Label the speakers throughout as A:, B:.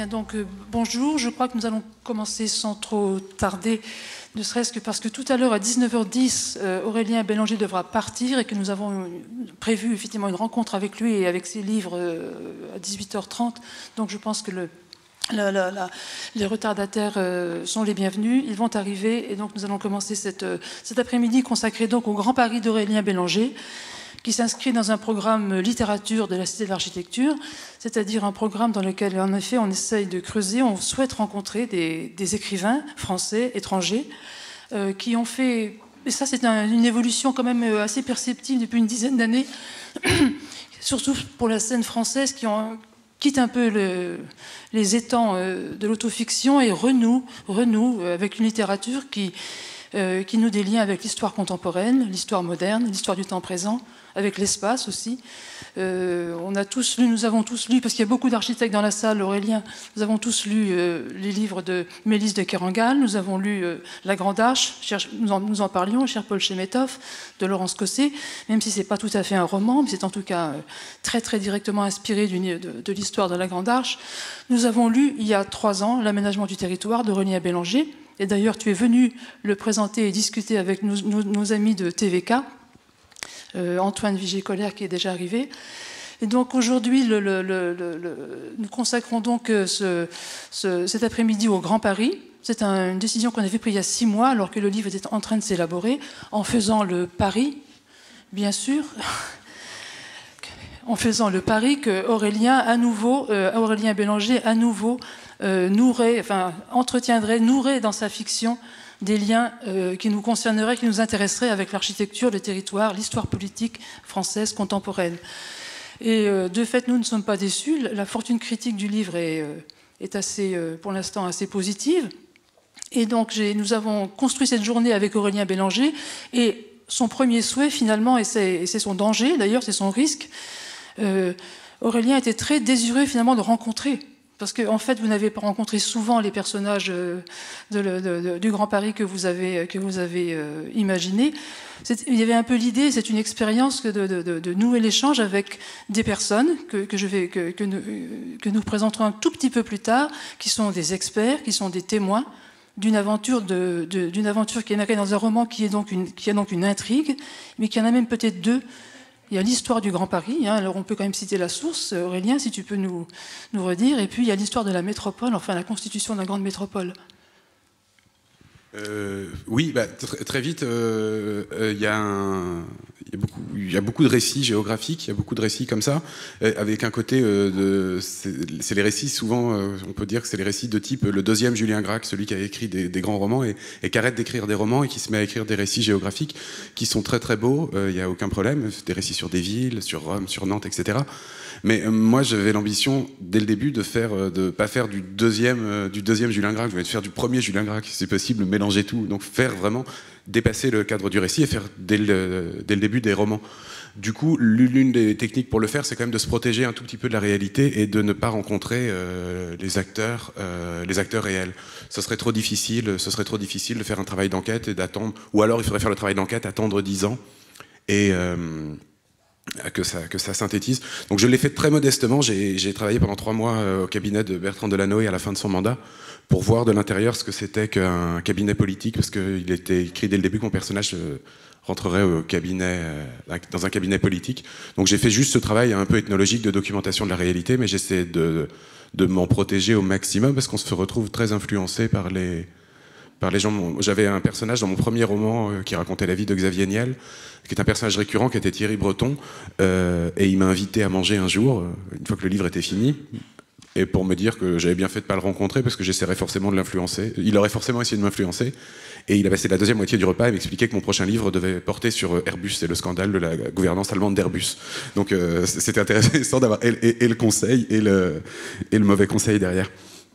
A: Bien, donc bonjour, je crois que nous allons commencer sans trop tarder, ne serait-ce que parce que tout à l'heure à 19h10, Aurélien Bélanger devra partir et que nous avons prévu effectivement une rencontre avec lui et avec ses livres à 18h30. Donc je pense que les retardataires sont les bienvenus, ils vont arriver et donc nous allons commencer cet après-midi consacré donc au Grand Paris d'Aurélien Bélanger, qui s'inscrit dans un programme littérature de la Cité de l'Architecture, c'est-à-dire un programme dans lequel, en effet, on essaye de creuser, on souhaite rencontrer des écrivains français, étrangers, qui ont fait... Et ça, c'est une évolution quand même assez perceptible depuis une dizaine d'années, surtout pour la scène française, quitte un peu les étangs de l'autofiction et renoue avec une littérature qui noue des liens avec l'histoire contemporaine, l'histoire moderne, l'histoire du temps présent, avec l'espace aussi. Nous avons tous lu, parce qu'il y a beaucoup d'architectes dans la salle, Aurélien, nous avons tous lu les livres de Mélisse de Kerangal, nous avons lu La Grande Arche, nous en parlions, cher Paul Chemetov, de Laurence Cossé, même si ce n'est pas tout à fait un roman, mais c'est en tout cas très très directement inspiré de l'histoire de La Grande Arche. Nous avons lu, il y a 3 ans, L'aménagement du territoire d'Aurélien Bélanger, et d'ailleurs tu es venu le présenter et discuter avec nos amis de TVK, Antoine Vigée-Colère qui est déjà arrivé. Et donc aujourd'hui, nous consacrons donc cet après-midi au Grand Paris. C'est une décision qu'on avait prise il y a 6 mois, alors que le livre était en train de s'élaborer, en faisant le pari, bien sûr, en faisant le pari que Aurélien Bélanger à nouveau nourrait dans sa fiction des liens qui nous concerneraient, qui nous intéresseraient avec l'architecture, le territoire, l'histoire politique française contemporaine. Et de fait, nous ne sommes pas déçus. La fortune critique du livre est assez, pour l'instant assez positive. Et donc, nous avons construit cette journée avec Aurélien Bélanger. Et son premier souhait, finalement, et c'est son danger, d'ailleurs, c'est son risque, Aurélien était très désireux, finalement, de rencontrer. Parce qu'en fait, vous n'avez pas rencontré souvent les personnages du Grand Paris que vous avez imaginé. Il y avait un peu l'idée, c'est une expérience de nouer l'échange avec des personnes que nous présenterons un tout petit peu plus tard, qui sont des experts, qui sont des témoins d'une aventure qui est marquée dans un roman qui a donc une intrigue, mais qui en a même peut-être 2. Il y a l'histoire du Grand Paris, alors on peut quand même citer la source, Aurélien, si tu peux nous redire, et puis il y a l'histoire de la métropole, enfin la constitution d'une grande métropole.
B: Oui, très vite, il y a beaucoup de récits géographiques, il y a beaucoup de récits comme ça, avec un côté c'est les récits, souvent, on peut dire que c'est les récits de type le deuxième Julien Gracq, celui qui a écrit des grands romans et qui arrête d'écrire des romans et qui se met à écrire des récits géographiques qui sont très très beaux, il n'y a aucun problème, des récits sur des villes, sur Rome, sur Nantes, etc. Mais moi, j'avais l'ambition, dès le début, de pas faire du deuxième Julien Gracq, je voulais faire du premier Julien Gracq, si c'est possible, mélanger tout. Donc faire vraiment dépasser le cadre du récit et faire dès le début des romans. Du coup, l'une des techniques pour le faire, c'est quand même de se protéger un tout petit peu de la réalité et de ne pas rencontrer les acteurs réels. Ce serait trop difficile de faire un travail d'enquête et d'attendre, ou alors il faudrait faire le travail d'enquête, attendre 10 ans et que ça synthétise. Donc je l'ai fait très modestement. J'ai travaillé pendant 3 mois au cabinet de Bertrand Delanoë à la fin de son mandat pour voir de l'intérieur ce que c'était qu'un cabinet politique, parce qu'il était écrit dès le début que mon personnage rentrerait dans un cabinet politique. Donc j'ai fait juste ce travail un peu ethnologique de documentation de la réalité, mais j'essaie de m'en protéger au maximum parce qu'on se retrouve très influencé par les gens. J'avais un personnage dans mon premier roman qui racontait la vie de Xavier Niel, qui est un personnage récurrent, qui était Thierry Breton, et il m'a invité à manger un jour, une fois que le livre était fini, et pour me dire que j'avais bien fait de ne pas le rencontrer, parce que j'essaierais forcément de l'influencer. Il aurait forcément essayé de m'influencer, et il a passé la deuxième moitié du repas et m'expliquait que mon prochain livre devait porter sur Airbus et le scandale de la gouvernance allemande d'Airbus. Donc c'était intéressant d'avoir et le conseil et le mauvais conseil derrière.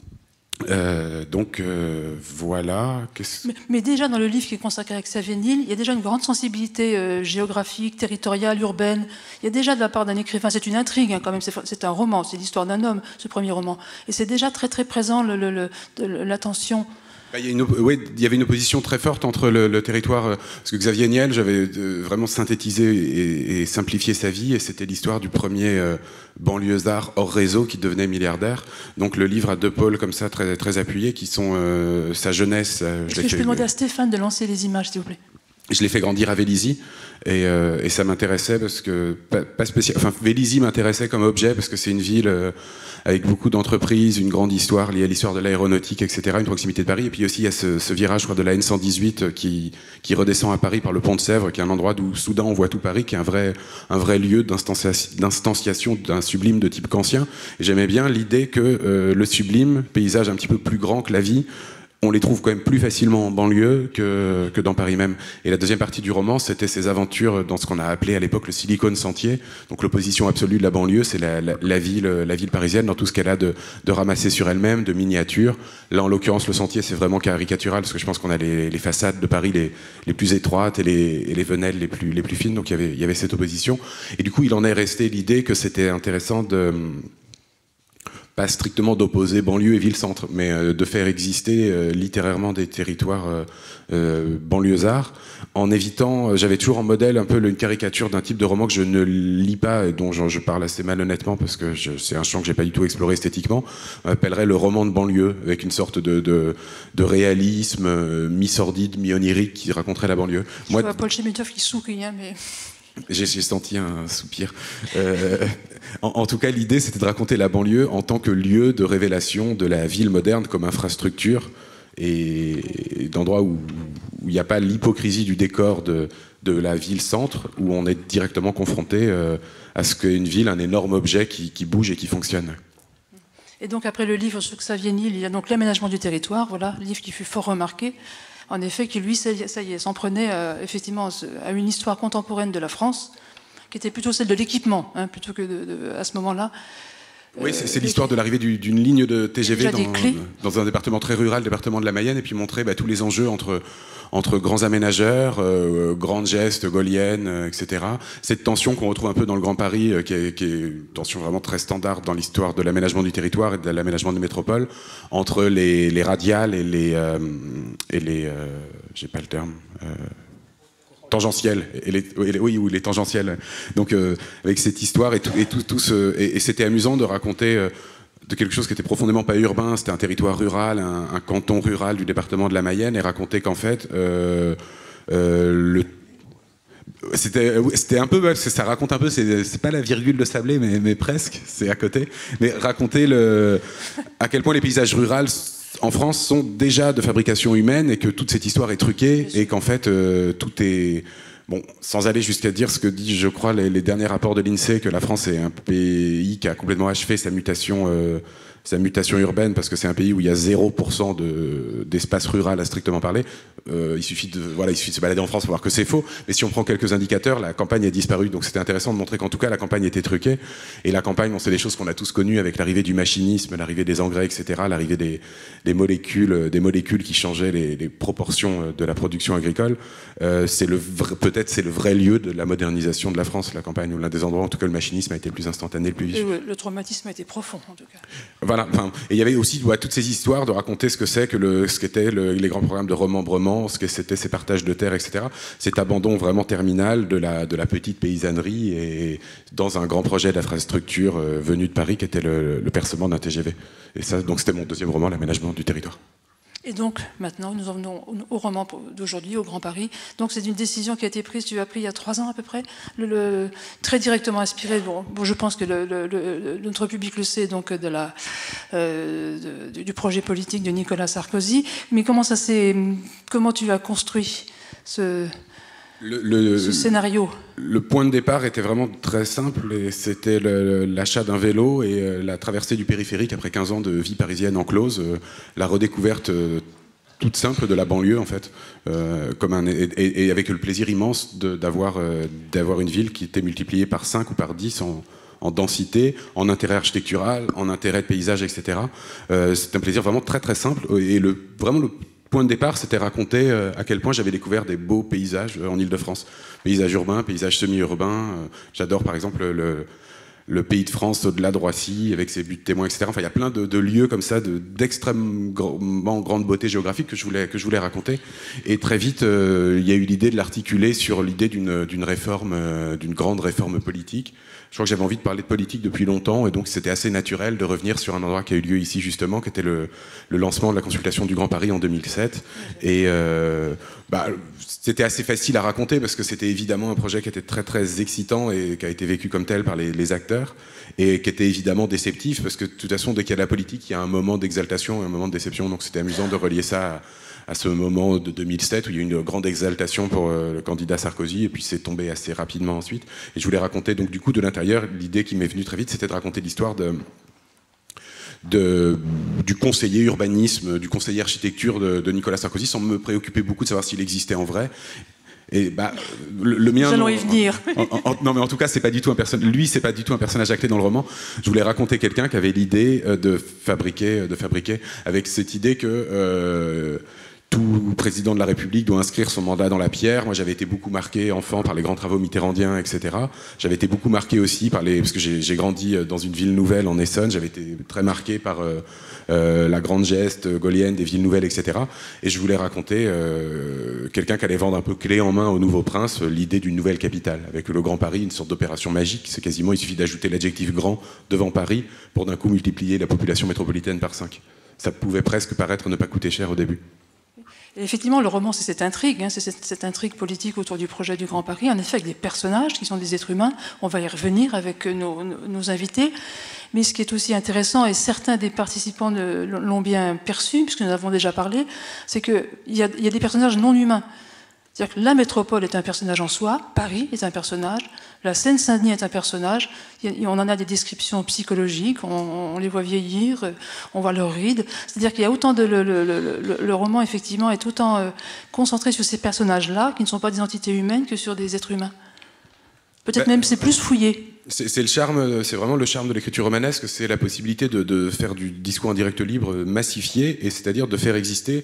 B: Voilà.
A: Mais déjà dans le livre qui est consacré à Xavier Niel, il y a déjà une grande sensibilité géographique, territoriale, urbaine. Il y a déjà de la part d'un écrivain, c'est une intrigue quand même, c'est un roman, c'est l'histoire d'un homme, ce premier roman. Et c'est déjà très très présent l'attention
B: Oui, il y avait une opposition très forte entre le territoire, parce que Xavier Niel, j'avais vraiment synthétisé et simplifié sa vie, et c'était l'histoire du premier banlieusard hors réseau qui devenait milliardaire. Donc le livre a deux pôles comme ça, très, très appuyés, qui sont sa jeunesse.
A: Est-ce que je peux demander à Stéphane de lancer les images, s'il vous plaît?
B: Je l'ai fait grandir à Vélizy, et ça m'intéressait parce que, pas spécial, enfin, Vélizy m'intéressait comme objet parce que c'est une ville avec beaucoup d'entreprises, une grande histoire liée à l'histoire de l'aéronautique, etc., une proximité de Paris. Et puis aussi, il y a ce virage, je crois, de la N118 qui redescend à Paris par le pont de Sèvres, qui est un endroit d'où soudain on voit tout Paris, qui est un vrai lieu d'instanciation d'un sublime de type kantien. Et j'aimais bien l'idée que le sublime, paysage un petit peu plus grand que la vie, on les trouve quand même plus facilement en banlieue que dans Paris même. Et la deuxième partie du roman, c'était ses aventures dans ce qu'on a appelé à l'époque le Silicon Sentier. Donc l'opposition absolue de la banlieue, c'est la ville parisienne dans tout ce qu'elle a de ramassé sur elle-même, de miniatures. Là, en l'occurrence, le sentier, c'est vraiment caricatural, parce que je pense qu'on a les façades de Paris les plus étroites et les venelles les plus fines. Donc il y avait cette opposition. Et du coup, il en est resté l'idée que c'était intéressant pas strictement d'opposer banlieue et ville-centre, mais de faire exister littérairement des territoires banlieusards, en évitant, j'avais toujours en modèle un peu une caricature d'un type de roman que je ne lis pas et dont je parle assez malhonnêtement parce que c'est un champ que j'ai pas du tout exploré esthétiquement, on appellerait le roman de banlieue, avec une sorte de réalisme mi-sordide, mi-onirique qui raconterait la banlieue.
A: Je vois Paul Chemetov qui sourit, hein, mais...
B: J'ai senti un soupir. En tout cas, l'idée, c'était de raconter la banlieue en tant que lieu de révélation de la ville moderne comme infrastructure et d'endroit où il n'y a pas l'hypocrisie du décor de la ville-centre, où on est directement confronté à ce qu'est une ville, un énorme objet qui bouge et qui fonctionne.
A: Et donc, après le livre sur Xavier Niel, il y a donc l'aménagement du territoire, voilà, livre qui fut fort remarqué. En effet, qui lui, ça y est, s'en prenait effectivement à une histoire contemporaine de la France, qui était plutôt celle de l'équipement, hein, plutôt que à ce moment-là.
B: Oui, c'est l'histoire de l'arrivée d'une ligne de TGV dans un département très rural, le département de la Mayenne, et puis montrer tous les enjeux entre grands aménageurs, grandes gestes, gaulliennes, etc. Cette tension qu'on retrouve un peu dans le Grand Paris, qui est une tension vraiment très standard dans l'histoire de l'aménagement du territoire et de l'aménagement des métropoles, entre les radiales et les j'ai pas le terme... tangentielles, ou les tangentielles. Donc avec cette histoire et c'était amusant de raconter de quelque chose qui était profondément pas urbain, c'était un territoire rural, un canton rural du département de la Mayenne, et raconter qu'en fait c'était un peu, parce que ça raconte un peu, c'est pas la virgule de Sablé, mais presque, c'est à côté, mais raconter à quel point les paysages ruraux en France sont déjà de fabrication humaine et que toute cette histoire est truquée et qu'en fait tout est... Bon, sans aller jusqu'à dire ce que dit, je crois, les derniers rapports de l'INSEE, que la France est un pays qui a complètement achevé sa mutation urbaine, parce que c'est un pays où il y a 0% d'espace rural à strictement parler. Il suffit de se balader en France pour voir que c'est faux. Mais si on prend quelques indicateurs, la campagne a disparu. Donc c'était intéressant de montrer qu'en tout cas, la campagne était truquée. Et la campagne, c'est des choses qu'on a tous connues avec l'arrivée du machinisme, l'arrivée des engrais, etc., l'arrivée des molécules qui changeaient les proportions de la production agricole. Peut-être c'est le vrai lieu de la modernisation de la France, la campagne, ou l'un des endroits où en tout cas le machinisme a été le plus instantané, le plus vif.
A: Le traumatisme a été profond, en tout cas.
B: Voilà. Et il y avait aussi toutes ces histoires de raconter ce qu'étaient les grands programmes de remembrement, ce que c'était ces partages de terres, etc. Cet abandon vraiment terminal de la petite paysannerie et dans un grand projet d'infrastructure venu de Paris qui était le percement d'un TGV. Et ça, donc c'était mon deuxième roman, l'aménagement du territoire.
A: Et donc, maintenant, nous en venons au roman d'aujourd'hui, au Grand Paris. Donc, c'est une décision qui a été prise, tu as pris il y a 3 ans à peu près, très directement inspiré. Bon, je pense que notre public le sait, donc du projet politique de Nicolas Sarkozy. Mais comment tu as construit ce scénario?
B: Le point de départ était vraiment très simple, et c'était l'achat d'un vélo et la traversée du périphérique après 15 ans de vie parisienne enclose, la redécouverte toute simple de la banlieue en fait, et avec le plaisir immense d'avoir une ville qui était multipliée par 5 ou par 10 en densité, en intérêt architectural, en intérêt de paysage, etc. C'est un plaisir vraiment très très simple, et vraiment le point de départ, c'était raconter à quel point j'avais découvert des beaux paysages en Île-de-France. Paysages urbains, paysages semi-urbains. J'adore par exemple le Pays de France au-delà de Roissy, avec ses buts de témoins, etc. Enfin, il y a plein de lieux comme ça, d'extrêmement grande beauté géographique que je voulais raconter. Et très vite, il y a eu l'idée de l'articuler sur l'idée d'une réforme, d'une grande réforme politique. Je crois que j'avais envie de parler de politique depuis longtemps, et donc c'était assez naturel de revenir sur un endroit qui a eu lieu ici justement, qui était le lancement de la consultation du Grand Paris en 2007. Et c'était assez facile à raconter parce que c'était évidemment un projet qui était très très excitant et qui a été vécu comme tel par les acteurs, et qui était évidemment déceptif parce que de toute façon, dès qu'il y a de la politique, il y a un moment d'exaltation et un moment de déception. Donc c'était amusant de relier ça à ce moment de 2007 où il y a eu une grande exaltation pour le candidat Sarkozy, et puis c'est tombé assez rapidement ensuite. Et je voulais raconter, donc du coup, de l'intérieur, l'idée qui m'est venue très vite, c'était de raconter l'histoire du conseiller urbanisme, du conseiller architecture de Nicolas Sarkozy, sans me préoccuper beaucoup de savoir s'il existait en vrai. Et le mien.
A: Nous allons y venir.
B: Non, mais en tout cas, c'est pas du tout lui, c'est pas du tout un personnage acté dans le roman. Je voulais raconter quelqu'un qui avait l'idée de fabriquer, avec cette idée que tout président de la République doit inscrire son mandat dans la pierre. Moi, j'avais été beaucoup marqué, enfant, par les grands travaux mitterrandiens, etc. J'avais été beaucoup marqué aussi parce que j'ai grandi dans une ville nouvelle en Essonne. J'avais été très marqué par la grande geste gaullienne des villes nouvelles, etc. Et je voulais raconter quelqu'un qui allait vendre un peu clé en main au nouveau prince l'idée d'une nouvelle capitale, avec le Grand Paris, une sorte d'opération magique. C'est quasiment, il suffit d'ajouter l'adjectif grand devant Paris pour d'un coup multiplier la population métropolitaine par 5. Ça pouvait presque paraître ne pas coûter cher au début.
A: Et effectivement, le roman, c'est cette intrigue, c'est cette intrigue politique autour du projet du Grand Paris, en effet, avec des personnages qui sont des êtres humains. On va y revenir avec nos invités. Mais ce qui est aussi intéressant, et certains des participants l'ont bien perçu, puisque nous avons déjà parlé, c'est qu'il y a des personnages non humains. C'est-à-dire que la métropole est un personnage en soi, Paris est un personnage, la Seine-Saint-Denis est un personnage, on en a des descriptions psychologiques, on les voit vieillir, on voit leurs rides. C'est-à-dire qu'il y a autant le roman, effectivement, est autant concentré sur ces personnages-là, qui ne sont pas des entités humaines, que sur des êtres humains. Peut-être même c'est plus fouillé.
B: C'est le charme, c'est vraiment le charme de l'écriture romanesque, c'est la possibilité de faire du discours en direct libre massifié, et c'est-à-dire de faire exister,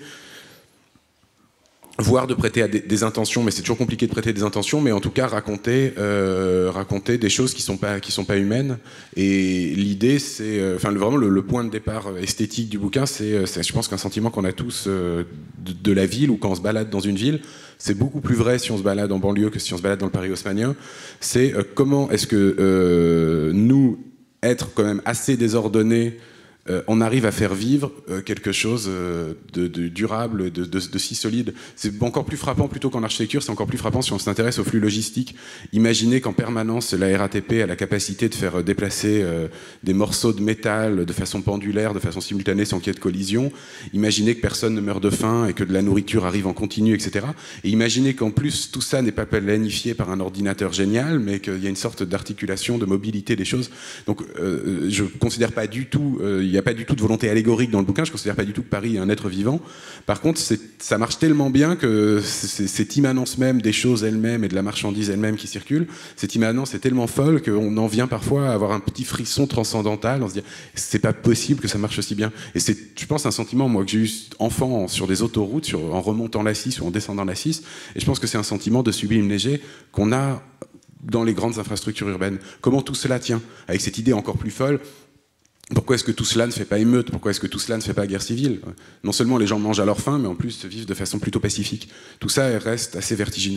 B: voire de prêter à des intentions, mais c'est toujours compliqué de prêter des intentions, mais en tout cas raconter des choses qui sont pas humaines. Et l'idée, c'est, vraiment le point de départ esthétique du bouquin, c'est je pense qu'un sentiment qu'on a tous de la ville, ou quand on se balade dans une ville. C'est beaucoup plus vrai si on se balade en banlieue que si on se balade dans le Paris haussmannien. C'est comment est-ce que nous, être quand même assez désordonnés, on arrive à faire vivre quelque chose de durable, de si solide. C'est encore plus frappant, plutôt qu'en architecture, c'est encore plus frappant si on s'intéresse au flux logistique. Imaginez qu'en permanence, la RATP a la capacité de faire déplacer des morceaux de métal de façon pendulaire, de façon simultanée, sans qu'il y ait de collision. Imaginez que personne ne meurt de faim et que de la nourriture arrive en continu, etc. Et imaginez qu'en plus, tout ça n'est pas planifié par un ordinateur génial, mais qu'il y a une sorte d'articulation, de mobilité des choses. Donc, je ne considère pas du tout... il n'y a pas du tout de volonté allégorique dans le bouquin, je ne considère pas du tout que Paris est un être vivant. Par contre, ça marche tellement bien que cette immanence même des choses elles-mêmes et de la marchandise elle-même qui circule, cette immanence est tellement folle qu'on en vient parfois à avoir un petit frisson transcendantal, on se dit c'est pas possible que ça marche aussi bien. Et c'est, je pense, un sentiment, moi, que j'ai eu enfant sur des autoroutes, en remontant la 6 ou en descendant la 6, et je pense que c'est un sentiment de sublime léger qu'on a dans les grandes infrastructures urbaines. Comment tout cela tient, avec cette idée encore plus folle. Pourquoi est-ce que tout cela ne fait pas émeute? Pourquoi est-ce que tout cela ne fait pas guerre civile? Non seulement les gens mangent à leur faim, mais en plus vivent de façon plutôt pacifique. Tout ça reste assez vertigineux.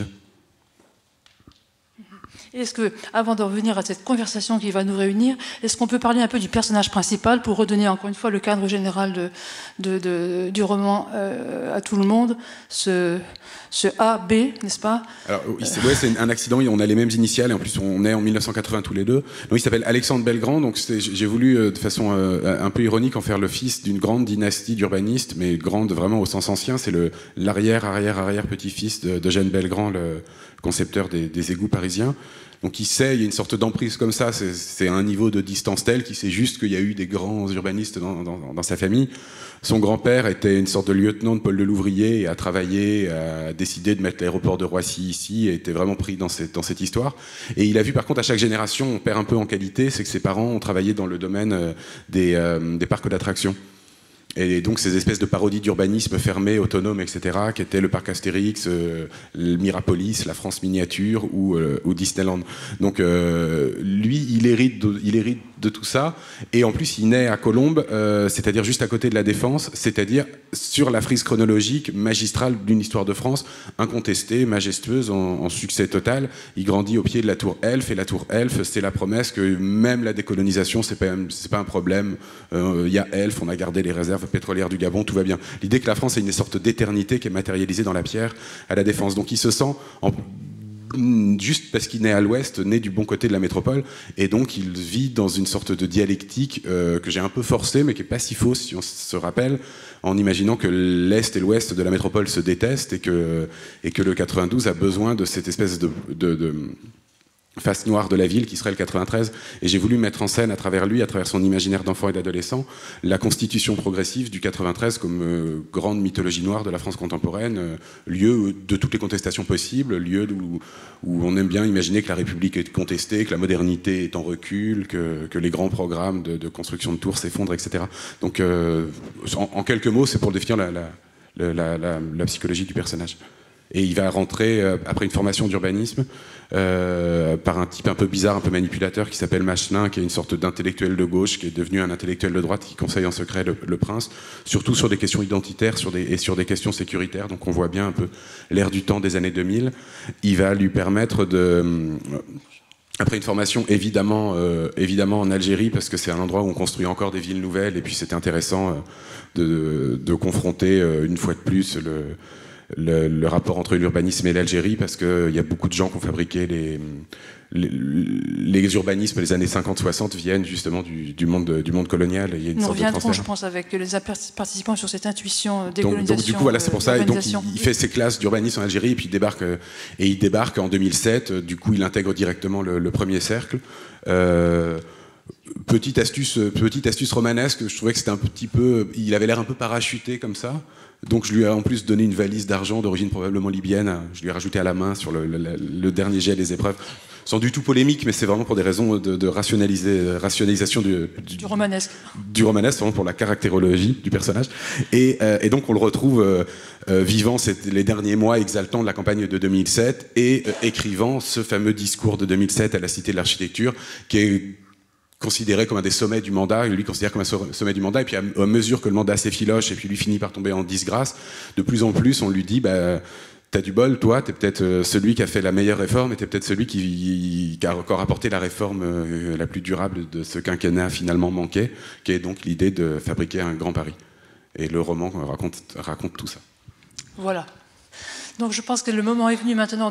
A: Est-ce que, avant de revenir à cette conversation qui va nous réunir, est-ce qu'on peut parler un peu du personnage principal pour redonner encore une fois le cadre général du roman à tout le monde, ce A-B, n'est-ce pas?
B: Alors, c'est un accident, on a les mêmes initiales, et en plus on est en 1980 tous les deux. Donc, il s'appelle Alexandre Belgrand, donc j'ai voulu de façon un peu ironique en faire le fils d'une grande dynastie d'urbanistes, mais grande vraiment au sens ancien. C'est l'arrière-petit-fils d'Eugène Belgrand, le concepteur des égouts parisiens. Donc il sait, il y a une sorte d'emprise comme ça, c'est un niveau de distance tel qu'il sait juste qu'il y a eu des grands urbanistes dans sa famille. Son grand-père était une sorte de lieutenant de Paul Delouvrier et a travaillé, a décidé de mettre l'aéroport de Roissy ici et était vraiment pris dans cette histoire. Et il a vu par contre à chaque génération, on perd un peu en qualité, c'est que ses parents ont travaillé dans le domaine des parcs d'attractions. Et donc ces espèces de parodies d'urbanisme fermé, autonome, etc., qui étaient le parc Astérix, le Mirapolis, la France miniature ou Disneyland. Donc lui, il hérite de tout ça, et en plus il naît à Colombes, c'est-à-dire juste à côté de la Défense, c'est-à-dire sur la frise chronologique magistrale d'une histoire de France, incontestée, majestueuse, en succès total. Il grandit au pied de la tour Elf, et la tour Elf, c'est la promesse que même la décolonisation, c'est pas un problème. Il y a Elf, on a gardé les réserves pétrolières du Gabon, tout va bien. L'idée que la France est une sorte d'éternité qui est matérialisée dans la pierre à la Défense. Donc il se sent, juste parce qu'il naît à l'ouest, né du bon côté de la métropole, et donc il vit dans une sorte de dialectique que j'ai un peu forcée, mais qui n'est pas si fausse si on se rappelle, en imaginant que l'est et l'ouest de la métropole se détestent, et que le 92 a besoin de cette espèce de face noire de la ville qui serait le 93, et j'ai voulu mettre en scène à travers lui, à travers son imaginaire d'enfant et d'adolescent, la constitution progressive du 93 comme grande mythologie noire de la France contemporaine, lieu de toutes les contestations possibles, lieu où on aime bien imaginer que la République est contestée, que la modernité est en recul, que les grands programmes de construction de tours s'effondrent, etc. Donc en quelques mots, c'est pour définir la psychologie du personnage. Et il va rentrer, après une formation d'urbanisme, par un type un peu bizarre, un peu manipulateur, qui s'appelle Machelin, qui est une sorte d'intellectuel de gauche, qui est devenu un intellectuel de droite, qui conseille en secret le prince, surtout sur des questions identitaires et sur des questions sécuritaires. Donc on voit bien un peu l'ère du temps des années 2000. Il va lui permettre après une formation évidemment en Algérie, parce que c'est un endroit où on construit encore des villes nouvelles, et puis c'était intéressant de confronter une fois de plus le rapport entre l'urbanisme et l'Algérie, parce qu'il y a beaucoup de gens qui ont fabriqué les urbanismes des années 50-60 viennent justement du monde colonial. Il y a une
A: Nous
B: sorte
A: reviendrons,
B: de
A: je pense, avec les participants sur cette intuition décolonisation.
B: Donc du coup, voilà, c'est pour ça. Et donc, il fait ses classes d'urbanisme en Algérie, et puis il débarque en 2007. Du coup, il intègre directement le premier cercle. Petite astuce romanesque, je trouvais que c'était un petit peu... Il avait l'air un peu parachuté comme ça. Donc je lui ai en plus donné une valise d'argent d'origine probablement libyenne. Je lui ai rajouté à la main sur le dernier jet des épreuves. Sans du tout polémique, mais c'est vraiment pour des raisons de rationalisation du
A: romanesque.
B: Du romanesque, vraiment pour la caractérologie du personnage. Et donc on le retrouve vivant les derniers mois exaltants de la campagne de 2007 et écrivant ce fameux discours de 2007 à la Cité de l'Architecture, qui est considéré comme un des sommets du mandat, lui considère comme un sommet du mandat, et puis à mesure que le mandat s'effiloche et puis lui finit par tomber en disgrâce, de plus en plus on lui dit t'as du bol, toi, t'es peut-être celui qui a fait la meilleure réforme, et t'es peut-être celui qui a encore apporté la réforme la plus durable de ce quinquennat finalement manqué, qui est donc l'idée de fabriquer un grand Paris. Et le roman raconte tout ça.
A: Voilà. Donc je pense que le moment est venu maintenant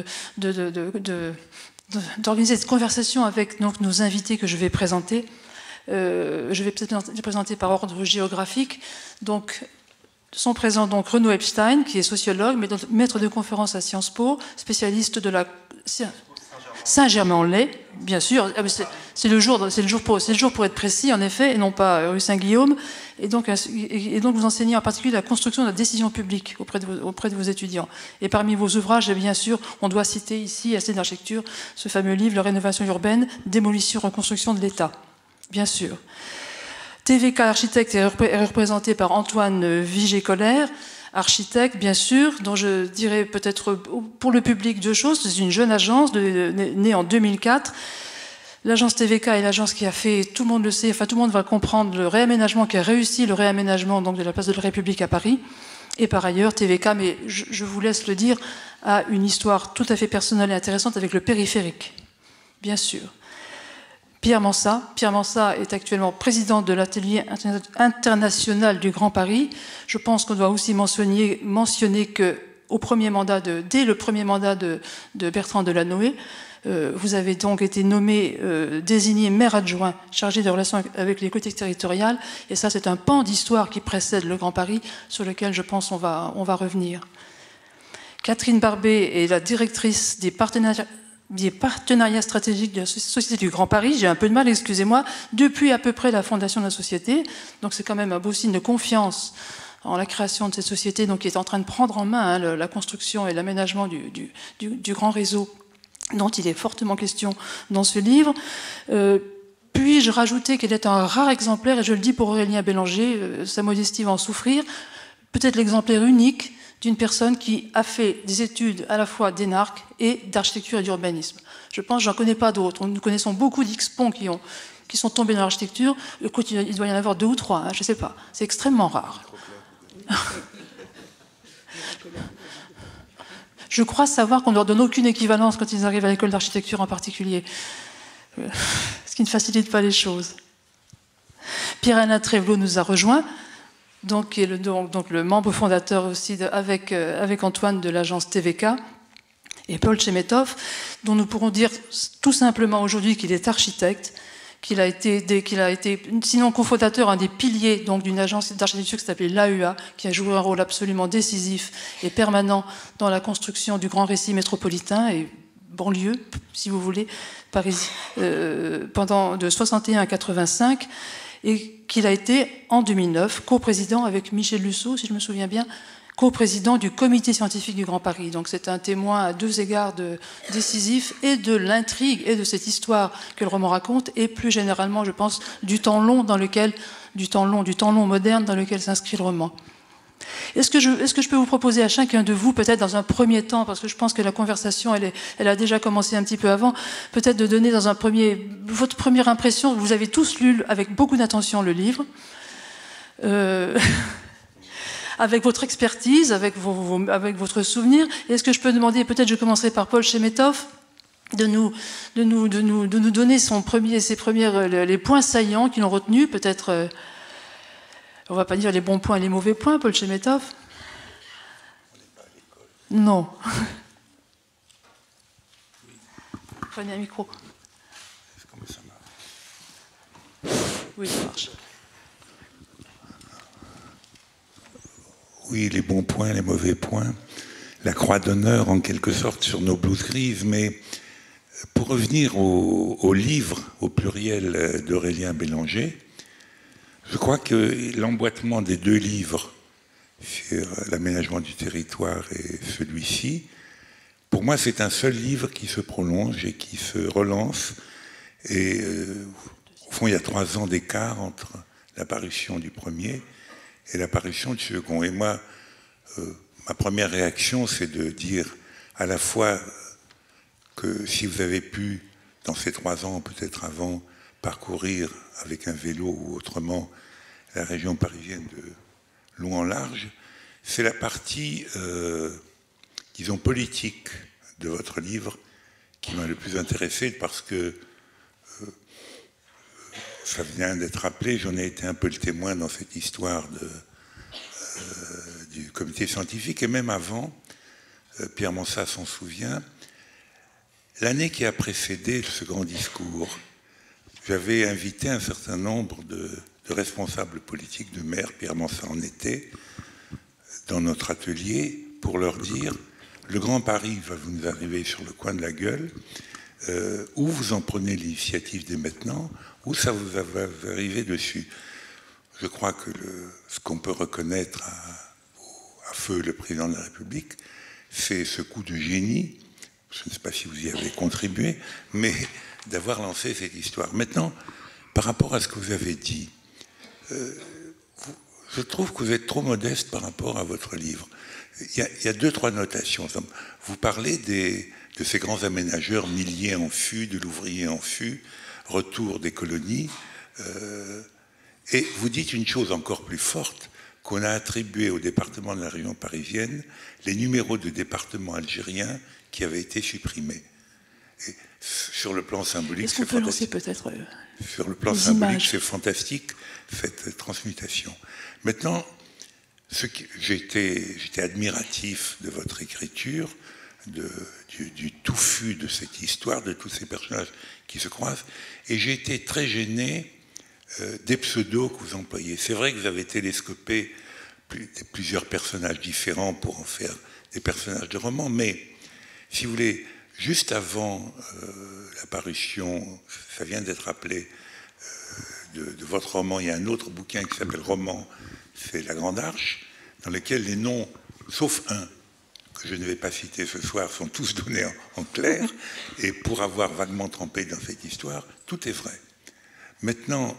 A: d'organiser cette conversation avec donc, nos invités que je vais présenter. Je vais peut-être les présenter par ordre géographique. Donc, sont présents donc Renaud Epstein, qui est sociologue, maître de conférence à Sciences Po, spécialiste de la Saint-Germain-en-Laye, bien sûr. C'est le jour pour être précis, en effet, et non pas rue Saint-Guillaume. Et donc vous enseignez en particulier la construction de la décision publique auprès de vos étudiants. Et parmi vos ouvrages, bien sûr, on doit citer ici, à Cité d'Architecture, ce fameux livre, La rénovation urbaine, démolition, reconstruction de l'État, bien sûr. TVK Architecte est représenté par Antoine Vigé-Colère, architecte, bien sûr, dont je dirais peut-être pour le public deux choses. C'est une jeune agence née en 2004. L'agence TVK est l'agence qui a fait, tout le monde le sait, enfin tout le monde va comprendre, le réaménagement, qui a réussi le réaménagement donc, de la place de la République à Paris. Et par ailleurs, TVK, mais je vous laisse le dire, a une histoire tout à fait personnelle et intéressante avec le périphérique, bien sûr. Pierre Mansat est actuellement président de l'atelier international du Grand Paris. Je pense qu'on doit aussi mentionner que dès le premier mandat de Bertrand Delanoë, vous avez donc été nommé, désigné maire adjoint chargé des relations avec les collectivités territoriales. Et ça, c'est un pan d'histoire qui précède le Grand Paris, sur lequel je pense on va revenir. Catherine Barbet est la directrice des partenariats stratégiques de la Société du Grand Paris. J'ai un peu de mal, excusez-moi, depuis à peu près la fondation de la société. Donc c'est quand même un beau signe de confiance en la création de cette société, donc qui est en train de prendre en main la construction et l'aménagement du grand réseau dont il est fortement question dans ce livre. puis-je rajouter qu'elle est un rare exemplaire, et je le dis pour Aurélien Bélanger, sa modestie va en souffrir, peut-être l'exemplaire unique d'une personne qui a fait des études à la fois d'énarque et d'architecture et d'urbanisme. Je pense, j'en connais pas d'autres. Nous connaissons beaucoup d'X-Pons qui sont tombés dans l'architecture. Il doit y en avoir 2 ou 3, hein, je ne sais pas. C'est extrêmement rare. Je crois savoir qu'on ne leur donne aucune équivalence quand ils arrivent à l'école d'architecture en particulier. Ce qui ne facilite pas les choses. Pierre-Alain Trévelot nous a rejoints, donc le membre fondateur aussi avec Antoine de l'agence TVK, et Paul Chemetov, dont nous pourrons dire tout simplement aujourd'hui qu'il est architecte, qu'il a été, sinon cofondateur, un des piliers donc d'une agence d'architecture qui s'appelait l'AUA, qui a joué un rôle absolument décisif et permanent dans la construction du grand récit métropolitain et banlieue, si vous voulez, Paris, pendant de 61 à 85, et qu'il a été, en 2009, coprésident avec Michel Lusseau, si je me souviens bien, coprésident du comité scientifique du Grand Paris. Donc c'est un témoin à 2 égards décisif, et de l'intrigue et de cette histoire que le roman raconte, et plus généralement, je pense, du temps long moderne dans lequel s'inscrit le roman. Est-ce que je peux vous proposer à chacun de vous, peut-être dans un premier temps, parce que je pense que la conversation, elle a déjà commencé un petit peu avant, peut-être de donner votre première impression. Vous avez tous lu avec beaucoup d'attention le livre, avec votre expertise, avec votre souvenir. Est-ce que je peux demander, peut-être je commencerai par Paul Chemetov, de nous donner les points saillants qui l'ont retenu, peut-être... on ne va pas dire les bons points et les mauvais points, Paul Chemetov. Non. Prenez un micro.
C: Comment ça marche?
A: Oui, ça marche.
C: Oui, les bons points, les mauvais points. La croix d'honneur, en quelque sorte, sur nos blouses grises. Mais pour revenir au livre, au pluriel d'Aurélien Bélanger, je crois que l'emboîtement des 2 livres sur l'aménagement du territoire et celui-ci, pour moi, c'est un seul livre qui se prolonge et qui se relance. Et au fond, il y a 3 ans d'écart entre l'apparition du premier et l'apparition du second. Et moi, ma première réaction, c'est de dire à la fois que si vous avez pu, dans ces 3 ans, peut-être avant, parcourir avec un vélo ou autrement la région parisienne de long en large, c'est la partie, disons, politique de votre livre qui m'a le plus intéressé, parce que ça vient d'être rappelé, j'en ai été un peu le témoin dans cette histoire du comité scientifique, et même avant, Pierre Mansart s'en souvient, l'année qui a précédé ce grand discours, j'avais invité un certain nombre de responsables politiques, de maires, Pierre Mansart en était, dans notre atelier, pour leur dire « Le Grand Paris va vous arriver sur le coin de la gueule, ou vous en prenez l'initiative dès maintenant, ou ça vous va arriver dessus. » Je crois que ce qu'on peut reconnaître à feu le président de la République, c'est ce coup de génie, je ne sais pas si vous y avez contribué, mais d'avoir lancé cette histoire. Maintenant, par rapport à ce que vous avez dit, je trouve que vous êtes trop modeste par rapport à votre livre. Il y a 2-3 notations. Vous parlez de ces grands aménageurs, Millier en fût, de l'ouvrier en fût, retour des colonies, et vous dites une chose encore plus forte, qu'on a attribué au département de la région parisienne les numéros de départements algériens qui avaient été supprimés. Et sur le plan symbolique,
A: c'est fantastique. Peut-être
C: sur le plan symbolique, c'est fantastique, cette transmutation. Maintenant, j'étais admiratif de votre écriture, du touffu de cette histoire, de tous ces personnages qui se croisent, et j'ai été très gêné des pseudos que vous employez. C'est vrai que vous avez télescopé plusieurs personnages différents pour en faire des personnages de romans, mais, si vous voulez, juste avant l'apparition, ça vient d'être rappelé, de votre roman, il y a un autre bouquin qui s'appelle Roman, c'est La Grande Arche, dans lequel les noms, sauf un, que je ne vais pas citer ce soir, sont tous donnés en clair, et pour avoir vaguement trempé dans cette histoire, tout est vrai. Maintenant,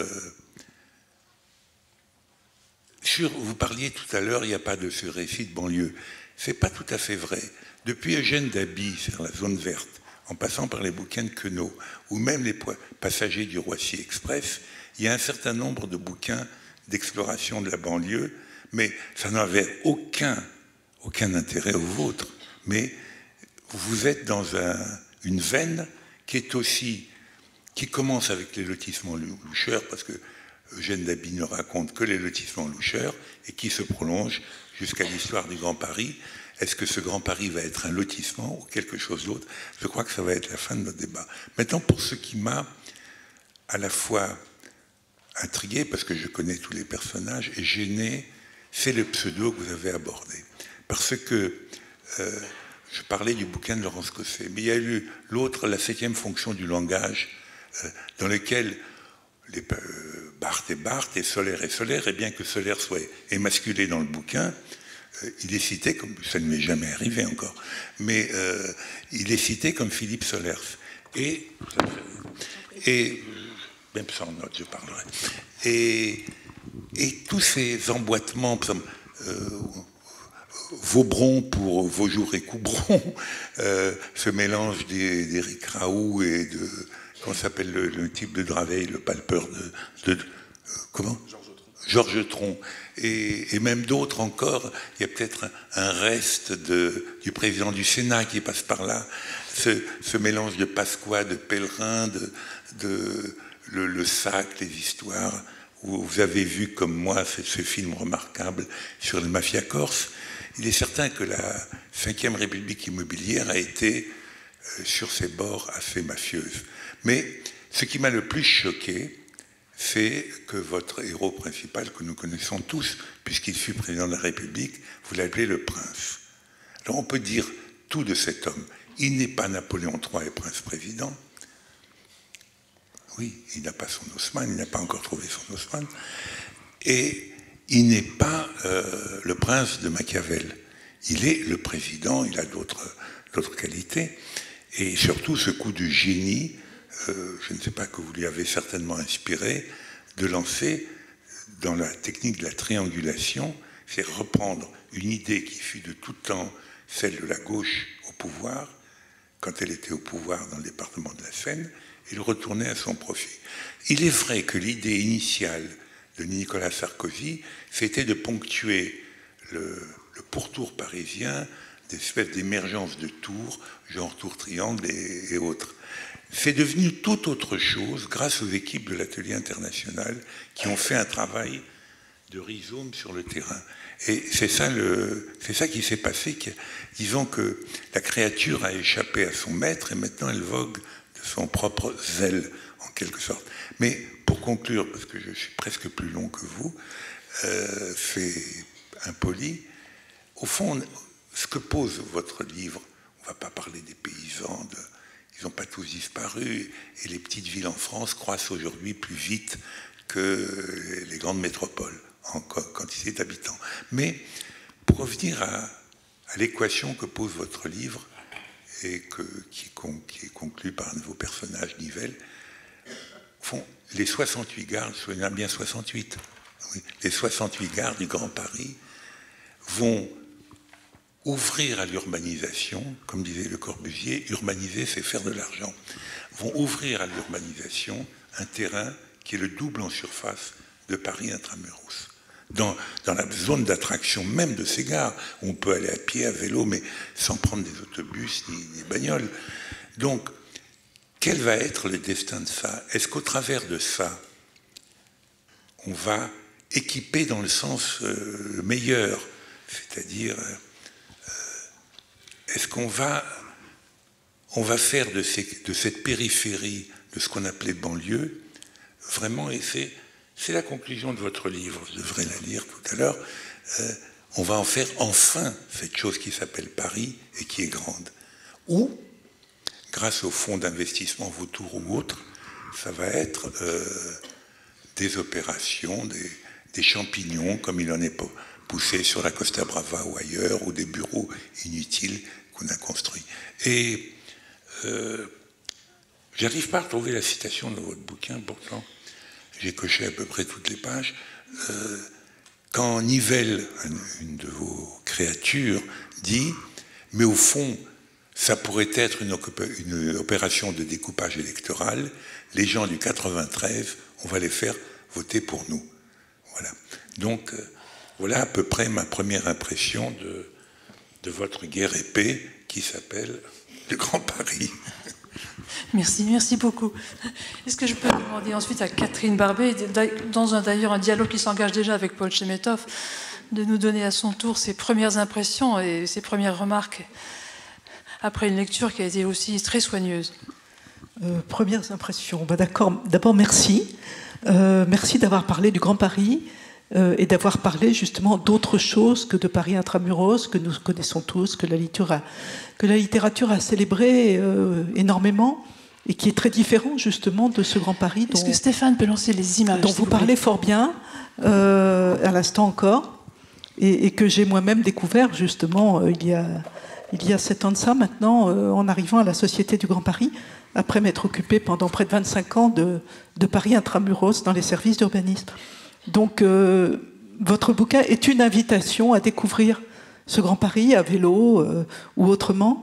C: vous parliez tout à l'heure, il n'y a pas de ce récit de banlieue. C'est pas tout à fait vrai. Depuis Eugène Daby, sur la zone verte, en passant par les bouquins de Queneau, ou même les passagers du Roissy Express, il y a un certain nombre de bouquins d'exploration de la banlieue, mais ça n'avait aucun intérêt au vôtre. Mais vous êtes dans une veine qui commence avec les lotissements loucheurs, parce que Eugène Daby ne raconte que les lotissements loucheurs, et qui se prolonge jusqu'à l'histoire du Grand Paris. Est-ce que ce Grand Paris va être un lotissement ou quelque chose d'autre? Je crois que ça va être la fin de notre débat. Maintenant, pour ce qui m'a à la fois intrigué, parce que je connais tous les personnages, et gêné, c'est le pseudo que vous avez abordé. Parce que je parlais du bouquin de Laurence Cosset, mais il y a eu l'autre, la 7e fonction du langage, dans lequel Barthes est Barthes et Solaire est Solaire, et bien que Solaire soit émasculé dans le bouquin, il est cité comme, ça ne m'est jamais arrivé encore, mais il est cité comme Philippe Solers. Et même sans note, je parlerai. Et tous ces emboîtements, Vaubron pour Vaujour et Coubron, ce mélange d'Éric Raoult et de, comment s'appelle le type de Draveil, le palpeur de comment ? Georges Tron. Et même d'autres encore, il y a peut-être un reste du président du Sénat qui passe par là, ce mélange de Pasqua, de Pèlerin, le sac, les histoires, où vous avez vu comme moi ce film remarquable sur la mafia corse. Il est certain que la 5e République immobilière a été sur ses bords assez mafieuse. Mais ce qui m'a le plus choqué, c'est que votre héros principal, que nous connaissons tous, puisqu'il fut président de la République, vous l'appelez le prince. Alors on peut dire tout de cet homme. Il n'est pas Napoléon III et prince-président. Oui, il n'a pas son Haussmann, il n'a pas encore trouvé son Haussmann. Et il n'est pas le prince de Machiavel. Il est le président, il a d'autres qualités. Et surtout ce coup de génie, je ne sais pas, que vous lui avez certainement inspiré, de lancer dans la technique de la triangulation, c'est reprendre une idée qui fut de tout temps celle de la gauche au pouvoir, quand elle était au pouvoir dans le département de la Seine, et le retourner à son profit. Il est vrai que l'idée initiale de Nicolas Sarkozy, c'était de ponctuer le pourtour parisien d'espèces d'émergence de tours, genre tour triangle et autres. C'est devenu tout autre chose grâce aux équipes de l'atelier international qui ont fait un travail de rhizome sur le terrain. Et c'est ça qui s'est passé. Disons que la créature a échappé à son maître et maintenant elle vogue de son propre zèle, en quelque sorte. Mais pour conclure, parce que je suis presque plus long que vous, c'est impoli. Au fond, ce que pose votre livre, on ne va pas parler des paysans, ils n'ont pas tous disparu, et les petites villes en France croissent aujourd'hui plus vite que les grandes métropoles en quantité d'habitants. Mais pour revenir à l'équation que pose votre livre, et qui est conclue par un de vos personnages, Nivelle, au fond, les 68 gares, soyez bien 68, oui, les 68 gares du Grand Paris vont ouvrir à l'urbanisation, comme disait Le Corbusier, urbaniser, c'est faire de l'argent, vont ouvrir à l'urbanisation un terrain qui est le double en surface de Paris intramuros. Dans la zone d'attraction même de ces gares, où on peut aller à pied, à vélo, mais sans prendre des autobus ni des bagnoles. Donc, quel va être le destin de ça? Est-ce qu'au travers de ça, on va équiper dans le sens meilleur, c'est-à-dire est-ce qu'on va faire de cette périphérie, de ce qu'on appelait banlieue, vraiment, et c'est la conclusion de votre livre, je devrais la lire tout à l'heure, on va en faire enfin cette chose qui s'appelle Paris et qui est grande. Ou, grâce au fonds d'investissement Vautour ou autre, ça va être des opérations, des champignons, comme il en est poussé sur la Costa Brava ou ailleurs, ou des bureaux inutiles qu'on a construits. Et j'arrive pas à retrouver la citation de votre bouquin, pourtant. j'ai coché à peu près toutes les pages. Quand Nivelle, une de vos créatures, dit « mais au fond, ça pourrait être une opération de découpage électoral, les gens du 93, on va les faire voter pour nous ». Voilà. Donc, voilà à peu près ma première impression de votre guerre épée qui s'appelle le Grand Paris.
A: Merci beaucoup. Est-ce que je peux demander ensuite à Catherine Barbet, dans d'ailleurs un dialogue qui s'engage déjà avec Paul Chemetov, de nous donner à son tour ses premières impressions et ses premières remarques après une lecture qui a été aussi très soigneuse.
D: Premières impressions, d'accord. D'abord, merci. Merci d'avoir parlé du Grand Paris et d'avoir parlé justement d'autre chose que de Paris intramuros, que nous connaissons tous, que la littérature a célébré énormément et qui est très différent justement de ce Grand Paris.
A: Est-ce que Stéphane peut lancer les images
D: dont vous parlez fort bien à l'instant encore et que j'ai moi-même découvert justement il y a 7 ans de ça maintenant en arrivant à la Société du Grand Paris après m'être occupé pendant près de 25 ans de Paris intramuros dans les services d'urbanisme. Donc, votre bouquin est une invitation à découvrir ce Grand Paris à vélo ou autrement.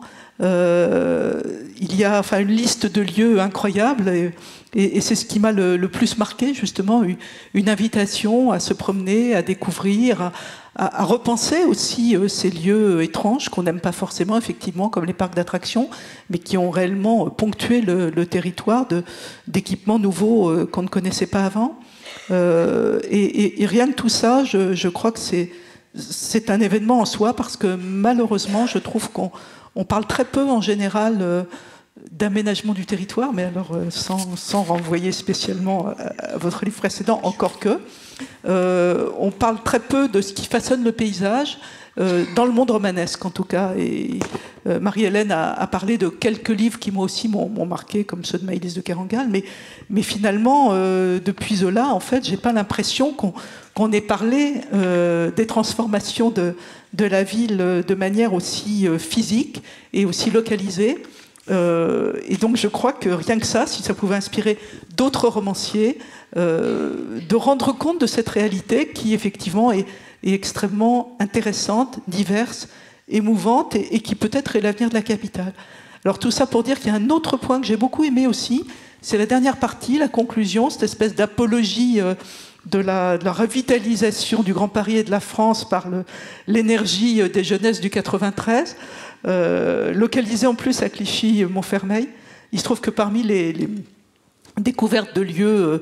D: Il y a une liste de lieux incroyables et c'est ce qui m'a le plus marqué, justement, une invitation à se promener, à découvrir, à repenser aussi ces lieux étranges qu'on n'aime pas forcément, effectivement, comme les parcs d'attractions, mais qui ont réellement ponctué le territoire d'équipements nouveaux qu'on ne connaissait pas avant. Et rien que tout ça, je crois que c'est un événement en soi parce que malheureusement, je trouve qu'on parle très peu en général d'aménagement du territoire, mais alors sans renvoyer spécialement à votre livre précédent, encore que on parle très peu de ce qui façonne le paysage dans le monde romanesque en tout cas. Et Marie-Hélène a parlé de quelques livres qui moi aussi m'ont marqué, comme ceux de Maïlys de Kerangal, mais finalement, depuis Zola, en fait, j'ai pas l'impression qu'on ait parlé des transformations de la ville de manière aussi physique et aussi localisée. Et donc je crois que rien que ça, si ça pouvait inspirer d'autres romanciers, de rendre compte de cette réalité qui effectivement est extrêmement intéressante, diverse, émouvante et qui peut-être est l'avenir de la capitale. Alors tout ça pour dire qu'il y a un autre point que j'ai beaucoup aimé aussi, c'est la dernière partie, la conclusion, cette espèce d'apologie de la revitalisation du Grand Paris et de la France par l'énergie des jeunesses du 93, localisée en plus à Clichy-Montfermeil. Il se trouve que parmi les découvertes de lieux,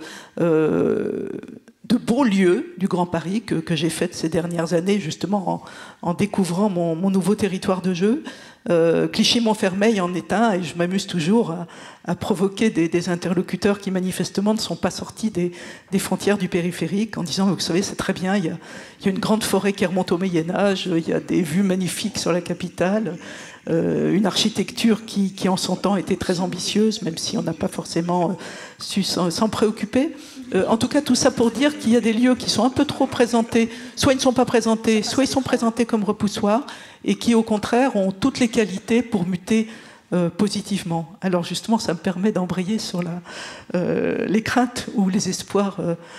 D: de beaux lieux du Grand Paris que j'ai faites ces dernières années, justement en découvrant mon nouveau territoire de jeu, Clichy-Montfermeil en est un, et je m'amuse toujours à provoquer des interlocuteurs qui manifestement ne sont pas sortis des frontières du périphérique en disant, vous savez, c'est très bien, il y a une grande forêt qui remonte au Moyen-Âge, il y a des vues magnifiques sur la capitale, une architecture qui en son temps était très ambitieuse, même si on n'a pas forcément su s'en préoccuper. En tout cas, tout ça pour dire qu'il y a des lieux qui sont un peu trop présentés, soit ils ne sont pas présentés, soit ils sont présentés comme repoussoirs, et qui, au contraire, ont toutes les qualités pour muter positivement. Alors justement, ça me permet d'embrayer sur les craintes ou les espoirs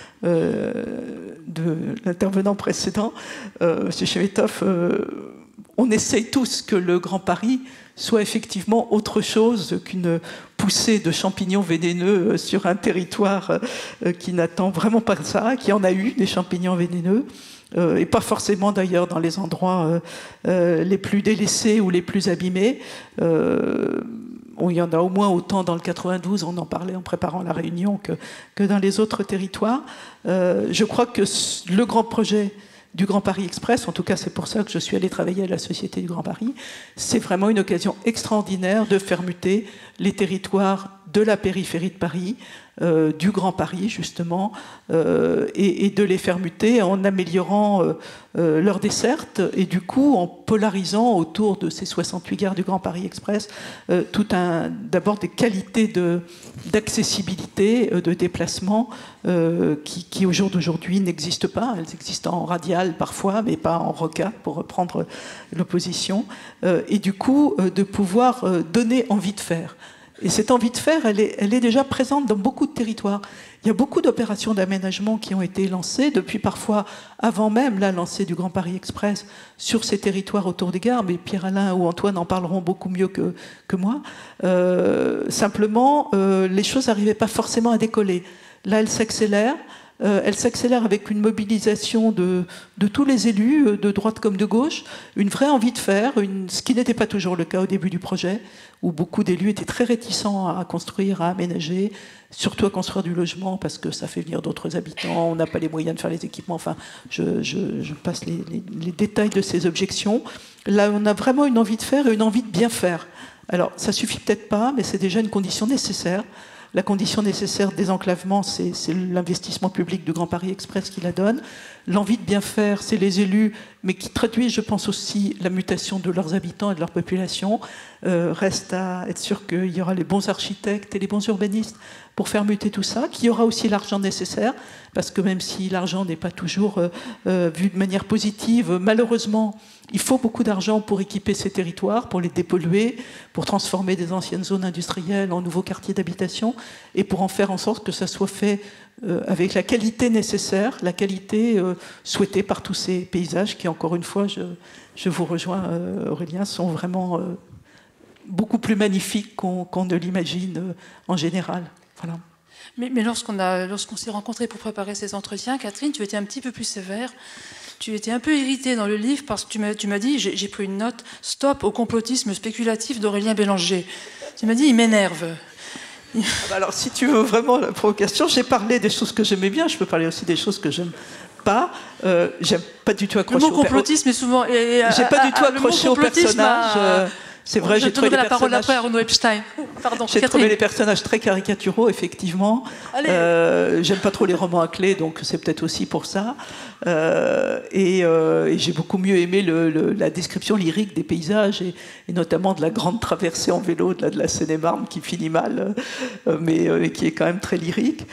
D: de l'intervenant précédent, M. Chemetov. On essaye tous que le Grand Paris soit effectivement autre chose qu'une poussée de champignons vénéneux sur un territoire qui n'attend vraiment pas ça, qui en a eu des champignons vénéneux, et pas forcément d'ailleurs dans les endroits les plus délaissés ou les plus abîmés. Il y en a au moins autant dans le 92, on en parlait en préparant la réunion, que dans les autres territoires. Je crois que le grand projet du Grand Paris Express, en tout cas c'est pour ça que je suis allée travailler à la Société du Grand Paris, c'est vraiment une occasion extraordinaire de faire muter les territoires de la périphérie de Paris, du Grand Paris justement, et de les faire muter en améliorant leur desserte et du coup en polarisant autour de ces 68 gares du Grand Paris Express d'abord des qualités d'accessibilité, de déplacement qui au jour d'aujourd'hui n'existent pas. Elles existent en radial parfois, mais pas en rocade, pour reprendre l'opposition, et du coup de pouvoir donner envie de faire. Et cette envie de faire, elle est déjà présente dans beaucoup de territoires. Il y a beaucoup d'opérations d'aménagement qui ont été lancées, depuis parfois avant même la lancée du Grand Paris Express sur ces territoires autour des gares, mais Pierre-Alain ou Antoine en parleront beaucoup mieux que moi. Simplement, les choses n'arrivaient pas forcément à décoller. Là, elles s'accélèrent. Elle s'accélère avec une mobilisation de tous les élus, de droite comme de gauche, une vraie envie de faire, ce qui n'était pas toujours le cas au début du projet, où beaucoup d'élus étaient très réticents à construire, à aménager, surtout à construire du logement, parce que ça fait venir d'autres habitants, on n'a pas les moyens de faire les équipements, enfin, je passe les détails de ces objections. Là, on a vraiment une envie de faire et une envie de bien faire. Alors, ça suffit peut-être pas, mais c'est déjà une condition nécessaire. La condition nécessaire de désenclavement, c'est l'investissement public du Grand Paris Express qui la donne. L'envie de bien faire, c'est les élus, mais qui traduit, je pense aussi, la mutation de leurs habitants et de leur population. Reste à être sûr qu'il y aura les bons architectes et les bons urbanistes pour faire muter tout ça, qu'il y aura aussi l'argent nécessaire, parce que même si l'argent n'est pas toujours vu de manière positive, malheureusement, il faut beaucoup d'argent pour équiper ces territoires, pour les dépolluer, pour transformer des anciennes zones industrielles en nouveaux quartiers d'habitation et pour en faire en sorte que ça soit fait avec la qualité nécessaire, la qualité souhaitée par tous ces paysages qui, encore une fois, je vous rejoins, Aurélien, sont vraiment beaucoup plus magnifiques qu'on ne l'imagine en général. Voilà.
A: Mais lorsqu'on s'est rencontrés pour préparer ces entretiens, Catherine, tu étais un petit peu plus sévère. Tu étais un peu irritée dans le livre parce que tu m'as dit, j'ai pris une note, stop au complotisme spéculatif d'Aurélien Bélanger. Tu m'as dit, il m'énerve.
D: Alors, si tu veux vraiment la provocation, j'ai parlé des choses que j'aimais bien, je peux parler aussi des choses que j'aime pas. J'aime pas du tout accrocher
A: le mot complotisme est souvent...
D: J'ai pas du tout accroché au personnage. C'est vrai, j'ai trouvé
A: la parole après à Renaud Epstein. Pardon,
D: j'ai trouvé les personnages très caricaturaux, effectivement. J'aime pas trop les romans à clé, donc c'est peut-être aussi pour ça. Et j'ai beaucoup mieux aimé la description lyrique des paysages, et notamment de la grande traversée en vélo de la Seine-et-Marne qui finit mal, mais qui est quand même très lyrique.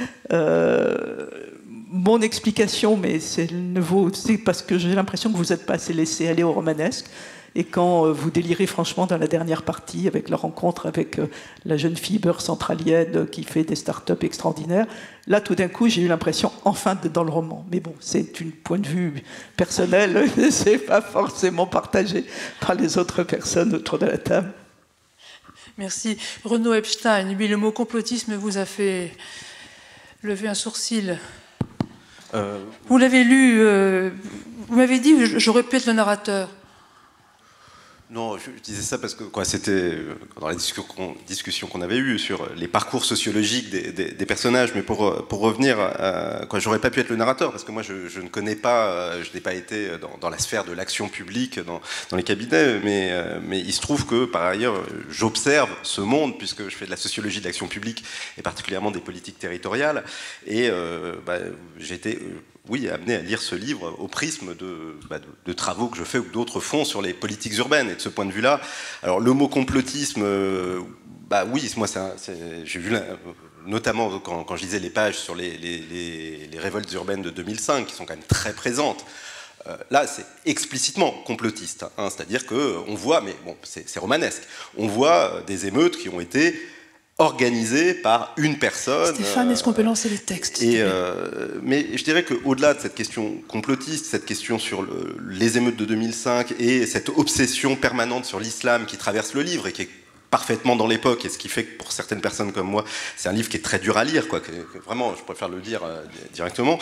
D: Mon explication, mais c'est parce que j'ai l'impression que vous n'êtes pas assez laissé aller au romanesque. Et quand vous délirez franchement dans la dernière partie avec la rencontre avec la jeune fille beurre centralienne qui fait des start-up extraordinaires, là tout d'un coup j'ai eu l'impression enfin d'être dans le roman. Mais bon, c'est un point de vue personnel, c'est pas forcément partagé par les autres personnes autour de la table.
A: Merci. Renaud Epstein, lui, le mot complotisme vous a fait lever un sourcil. Vous l'avez lu, vous m'avez dit j'aurais pu être le narrateur.
E: Non, je disais ça parce que c'était dans la discussion qu'on avait eue sur les parcours sociologiques des personnages, mais pour revenir, j'aurais pas pu être le narrateur parce que moi je ne connais pas, je n'ai pas été dans la sphère de l'action publique, dans les cabinets, mais il se trouve que par ailleurs j'observe ce monde puisque je fais de la sociologie de l'action publique et particulièrement des politiques territoriales, et j'ai été amené à lire ce livre au prisme de travaux que je fais ou que d'autres font sur les politiques urbaines. Et de ce point de vue-là, alors le mot complotisme, oui, moi j'ai vu notamment quand je lisais les pages sur les révoltes urbaines de 2005, qui sont quand même très présentes. Là, c'est explicitement complotiste, hein, c'est-à-dire qu'on voit, mais bon, c'est romanesque, on voit des émeutes qui ont été organisé par une personne.
A: Stéphane, est-ce qu'on peut lancer les textes
E: mais je dirais qu'au-delà de cette question complotiste, cette question sur les émeutes de 2005 et cette obsession permanente sur l'islam qui traverse le livre et qui est parfaitement dans l'époque, et ce qui fait que pour certaines personnes comme moi, c'est un livre qui est très dur à lire, que vraiment, je préfère le dire directement.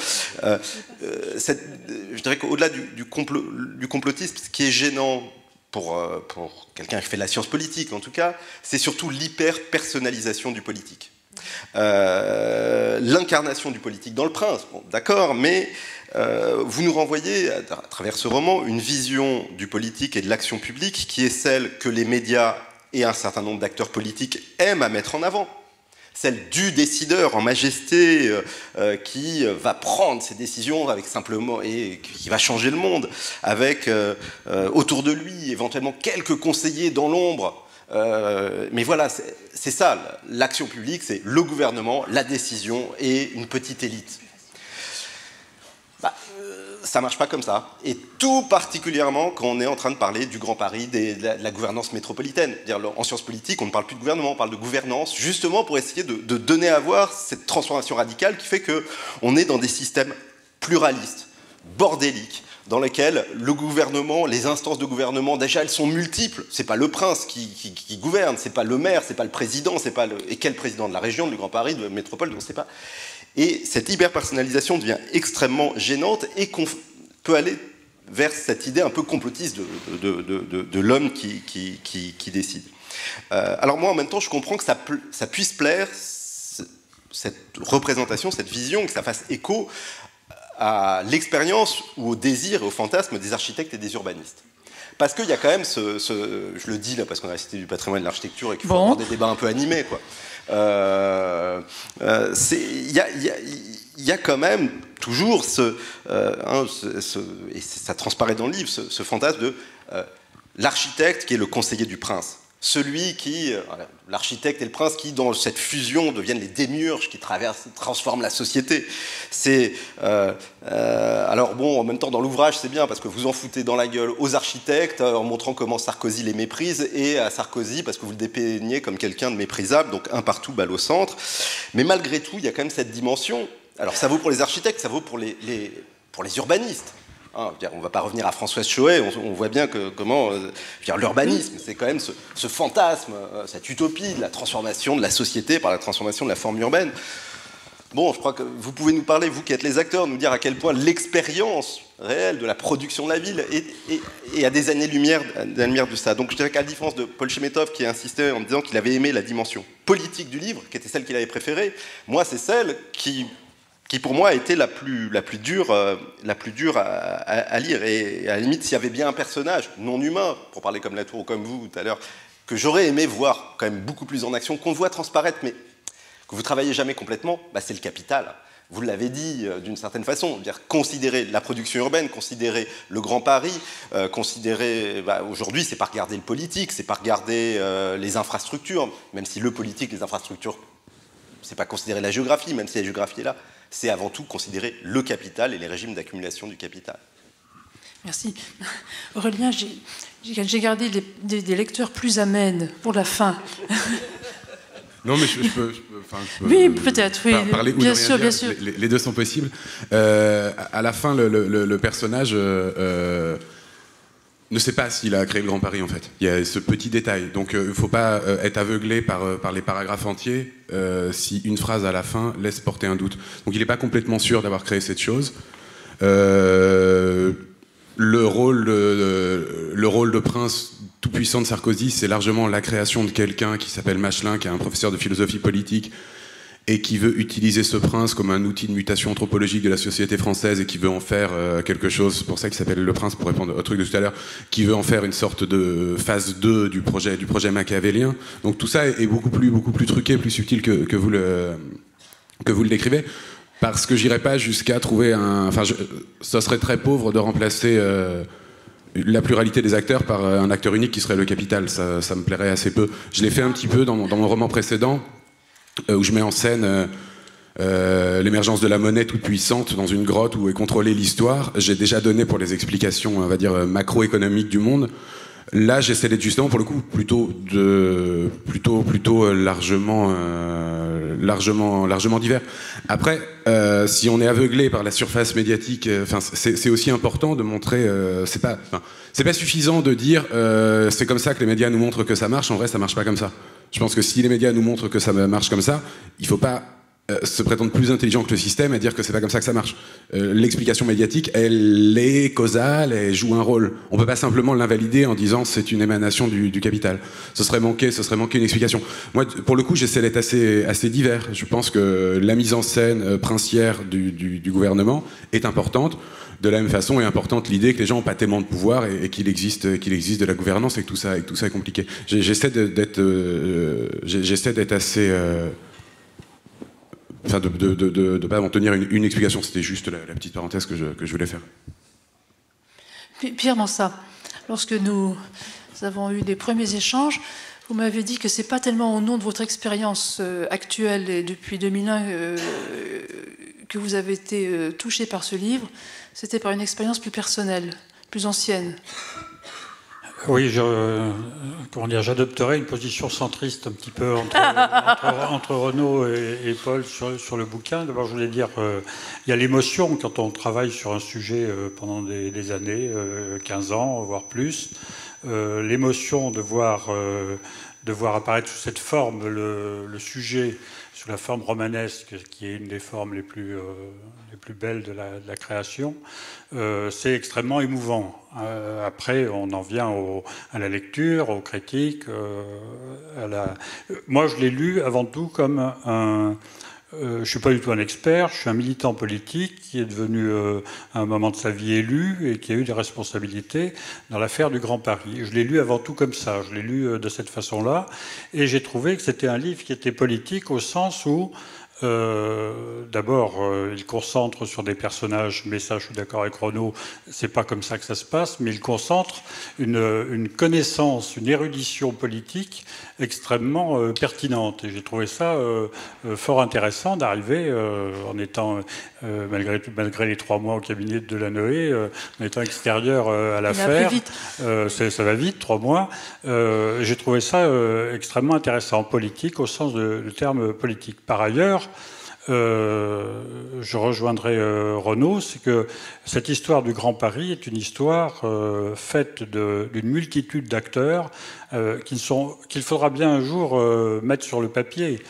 E: Je dirais qu'au-delà du complotisme, ce qui est gênant pour quelqu'un qui fait de la science politique, en tout cas, c'est surtout l'hyper-personnalisation du politique. L'incarnation du politique dans Le Prince, bon, d'accord, mais vous nous renvoyez, à travers ce roman, une vision du politique et de l'action publique qui est celle que les médias et un certain nombre d'acteurs politiques aiment à mettre en avant. Celle du décideur en majesté qui va prendre ses décisions avec simplement et qui va changer le monde, avec autour de lui éventuellement quelques conseillers dans l'ombre. Mais voilà, c'est ça, l'action publique, c'est le gouvernement, la décision et une petite élite. Ça marche pas comme ça. Et tout particulièrement quand on est en train de parler du Grand Paris, de la gouvernance métropolitaine. En sciences politiques, on ne parle plus de gouvernement, on parle de gouvernance, justement pour essayer de donner à voir cette transformation radicale qui fait qu'on est dans des systèmes pluralistes, bordéliques, dans lesquels le gouvernement, les instances de gouvernement, déjà elles sont multiples. C'est pas le prince qui gouverne, c'est pas le maire, c'est pas le président, et quel président de la région, du Grand Paris, de la métropole, on ne sait pas. Et cette hyper-personnalisation devient extrêmement gênante et qu'on peut aller vers cette idée un peu complotiste de l'homme qui décide. Alors moi, en même temps, je comprends que ça puisse plaire, cette représentation, cette vision, que ça fasse écho à l'expérience ou au désir et au fantasme des architectes et des urbanistes. Parce qu'il y a quand même je le dis là parce qu'on a cité du patrimoine et de l'architecture et qu'il faut avoir des débats un peu animés, quoi. Il y a quand même toujours et ça transparaît dans le livre, ce fantasme de l'architecte qui est le conseiller du prince. Celui l'architecte et le prince qui, dans cette fusion, deviennent les démiurges qui transforment la société. Alors bon, en même temps, dans l'ouvrage, c'est bien parce que vous en foutez dans la gueule aux architectes en montrant comment Sarkozy les méprise et à Sarkozy parce que vous le dépeignez comme quelqu'un de méprisable, donc un partout, balle au centre. Mais malgré tout, il y a quand même cette dimension. Alors ça vaut pour les architectes, ça vaut pour les urbanistes. On ne va pas revenir à Françoise Choët, on voit bien comment l'urbanisme, c'est quand même ce fantasme, cette utopie de la transformation de la société par la transformation de la forme urbaine. Bon, je crois que vous pouvez nous parler, vous qui êtes les acteurs, nous dire à quel point l'expérience réelle de la production de la ville est à des années-lumière de ça. Donc je dirais qu'à la différence de Paul Chemetov qui insistait en disant qu'il avait aimé la dimension politique du livre, qui était celle qu'il avait préférée, moi c'est celle qui pour moi a été la plus dure à lire. Et à la limite, s'il y avait bien un personnage non humain, pour parler comme Latour ou comme vous tout à l'heure, que j'aurais aimé voir quand même beaucoup plus en action, qu'on voit transparaître, mais que vous travaillez jamais complètement, c'est le capital. Vous l'avez dit d'une certaine façon, considérer la production urbaine, considérer le Grand Paris, considérer, aujourd'hui, c'est pas regarder le politique, c'est pas regarder les infrastructures, même si le politique, les infrastructures, c'est pas considérer la géographie, même si la géographie est là. C'est avant tout considérer le capital et les régimes d'accumulation du capital.
A: Merci. Aurélien, j'ai gardé des lecteurs plus amènes pour la fin.
B: Non, mais je peux
A: oui, peut-être, oui.
B: Parler
A: bien
B: ou
A: sûr,
B: rien
A: bien
B: dire.
A: sûr.
B: Les deux sont possibles. À la fin, le personnage ne sait pas s'il a créé le Grand Paris, en fait. Il y a ce petit détail. Donc, il ne faut pas être aveuglé par les paragraphes entiers si une phrase à la fin laisse porter un doute. Donc, il n'est pas complètement sûr d'avoir créé cette chose. Le rôle de prince tout-puissant de Sarkozy, c'est largement la création de quelqu'un qui s'appelle Machelin, qui est un professeur de philosophie politique, et qui veut utiliser ce prince comme un outil de mutation anthropologique de la société française et qui veut en faire quelque chose, c'est pour ça qu'il s'appelle le prince, pour répondre au truc de tout à l'heure, qui veut en faire une sorte de phase 2 du projet machiavélien. Donc tout ça est beaucoup plus truqué, plus subtil que vous le décrivez, parce que j'irai pas jusqu'à trouver ça serait très pauvre de remplacer la pluralité des acteurs par un acteur unique qui serait le capital. Ça me plairait assez peu. Je l'ai fait un petit peu dans mon roman précédent, où je mets en scène l'émergence de la monnaie toute puissante dans une grotte où est contrôlée l'histoire. J'ai déjà donné pour les explications, on va dire, macroéconomiques du monde. Là, j'essaie d'être justement, pour le coup, plutôt largement divers. Après, si on est aveuglé par la surface médiatique, c'est aussi important de montrer. C'est pas suffisant de dire c'est comme ça que les médias nous montrent que ça marche. En vrai, ça marche pas comme ça. Je pense que si les médias nous montrent que ça marche comme ça, il faut pas se prétendre plus intelligent que le système et dire que c'est pas comme ça que ça marche. L'explication médiatique, elle est causale, elle joue un rôle. On peut pas simplement l'invalider en disant c'est une émanation du capital. Ce serait manquer une explication. Moi, pour le coup, j'essaie d'être assez divers. Je pense que la mise en scène princière du gouvernement est importante. De la même façon est importante l'idée que les gens n'ont pas tellement de pouvoir et qu'il existe de la gouvernance et que tout ça est compliqué. J'essaie d'être assez... de pas m'en tenir une explication. C'était juste la petite parenthèse que je voulais faire.
A: Pierre Mansart, lorsque nous avons eu des premiers échanges, vous m'avez dit que ce n'est pas tellement au nom de votre expérience actuelle et depuis 2001 que vous avez été touché par ce livre, c'était par une expérience plus personnelle, plus ancienne.
F: Oui, j'adopterai une position centriste un petit peu entre Renaud et Paul sur le bouquin. D'abord, je voulais dire, il y a l'émotion quand on travaille sur un sujet pendant des années, 15 ans, voire plus. L'émotion de voir apparaître sous cette forme le sujet, sous la forme romanesque, qui est une des formes les plus belles de la création, c'est extrêmement émouvant. Après, on en vient à la lecture, aux critiques. Moi, je l'ai lu avant tout comme un... je ne suis pas du tout un expert, je suis un militant politique qui est devenu à un moment de sa vie élu et qui a eu des responsabilités dans l'affaire du Grand Paris. Je l'ai lu avant tout comme ça, je l'ai lu de cette façon-là, et j'ai trouvé que c'était un livre qui était politique au sens où d'abord, il concentre sur des personnages, mais ça je suis d'accord avec Renaud, c'est pas comme ça que ça se passe, mais il concentre une connaissance, une érudition politique extrêmement pertinente. Et j'ai trouvé ça fort intéressant d'arriver, en étant, malgré les 3 mois au cabinet de Delanoë, en étant extérieur à l'affaire. Ça va vite, 3 mois. J'ai trouvé ça extrêmement intéressant, politique, au sens du terme politique. Par ailleurs, je rejoindrai Renaud, c'est que cette histoire du Grand Paris est une histoire faite d'une multitude d'acteurs qu'il faudra bien un jour mettre sur le papier.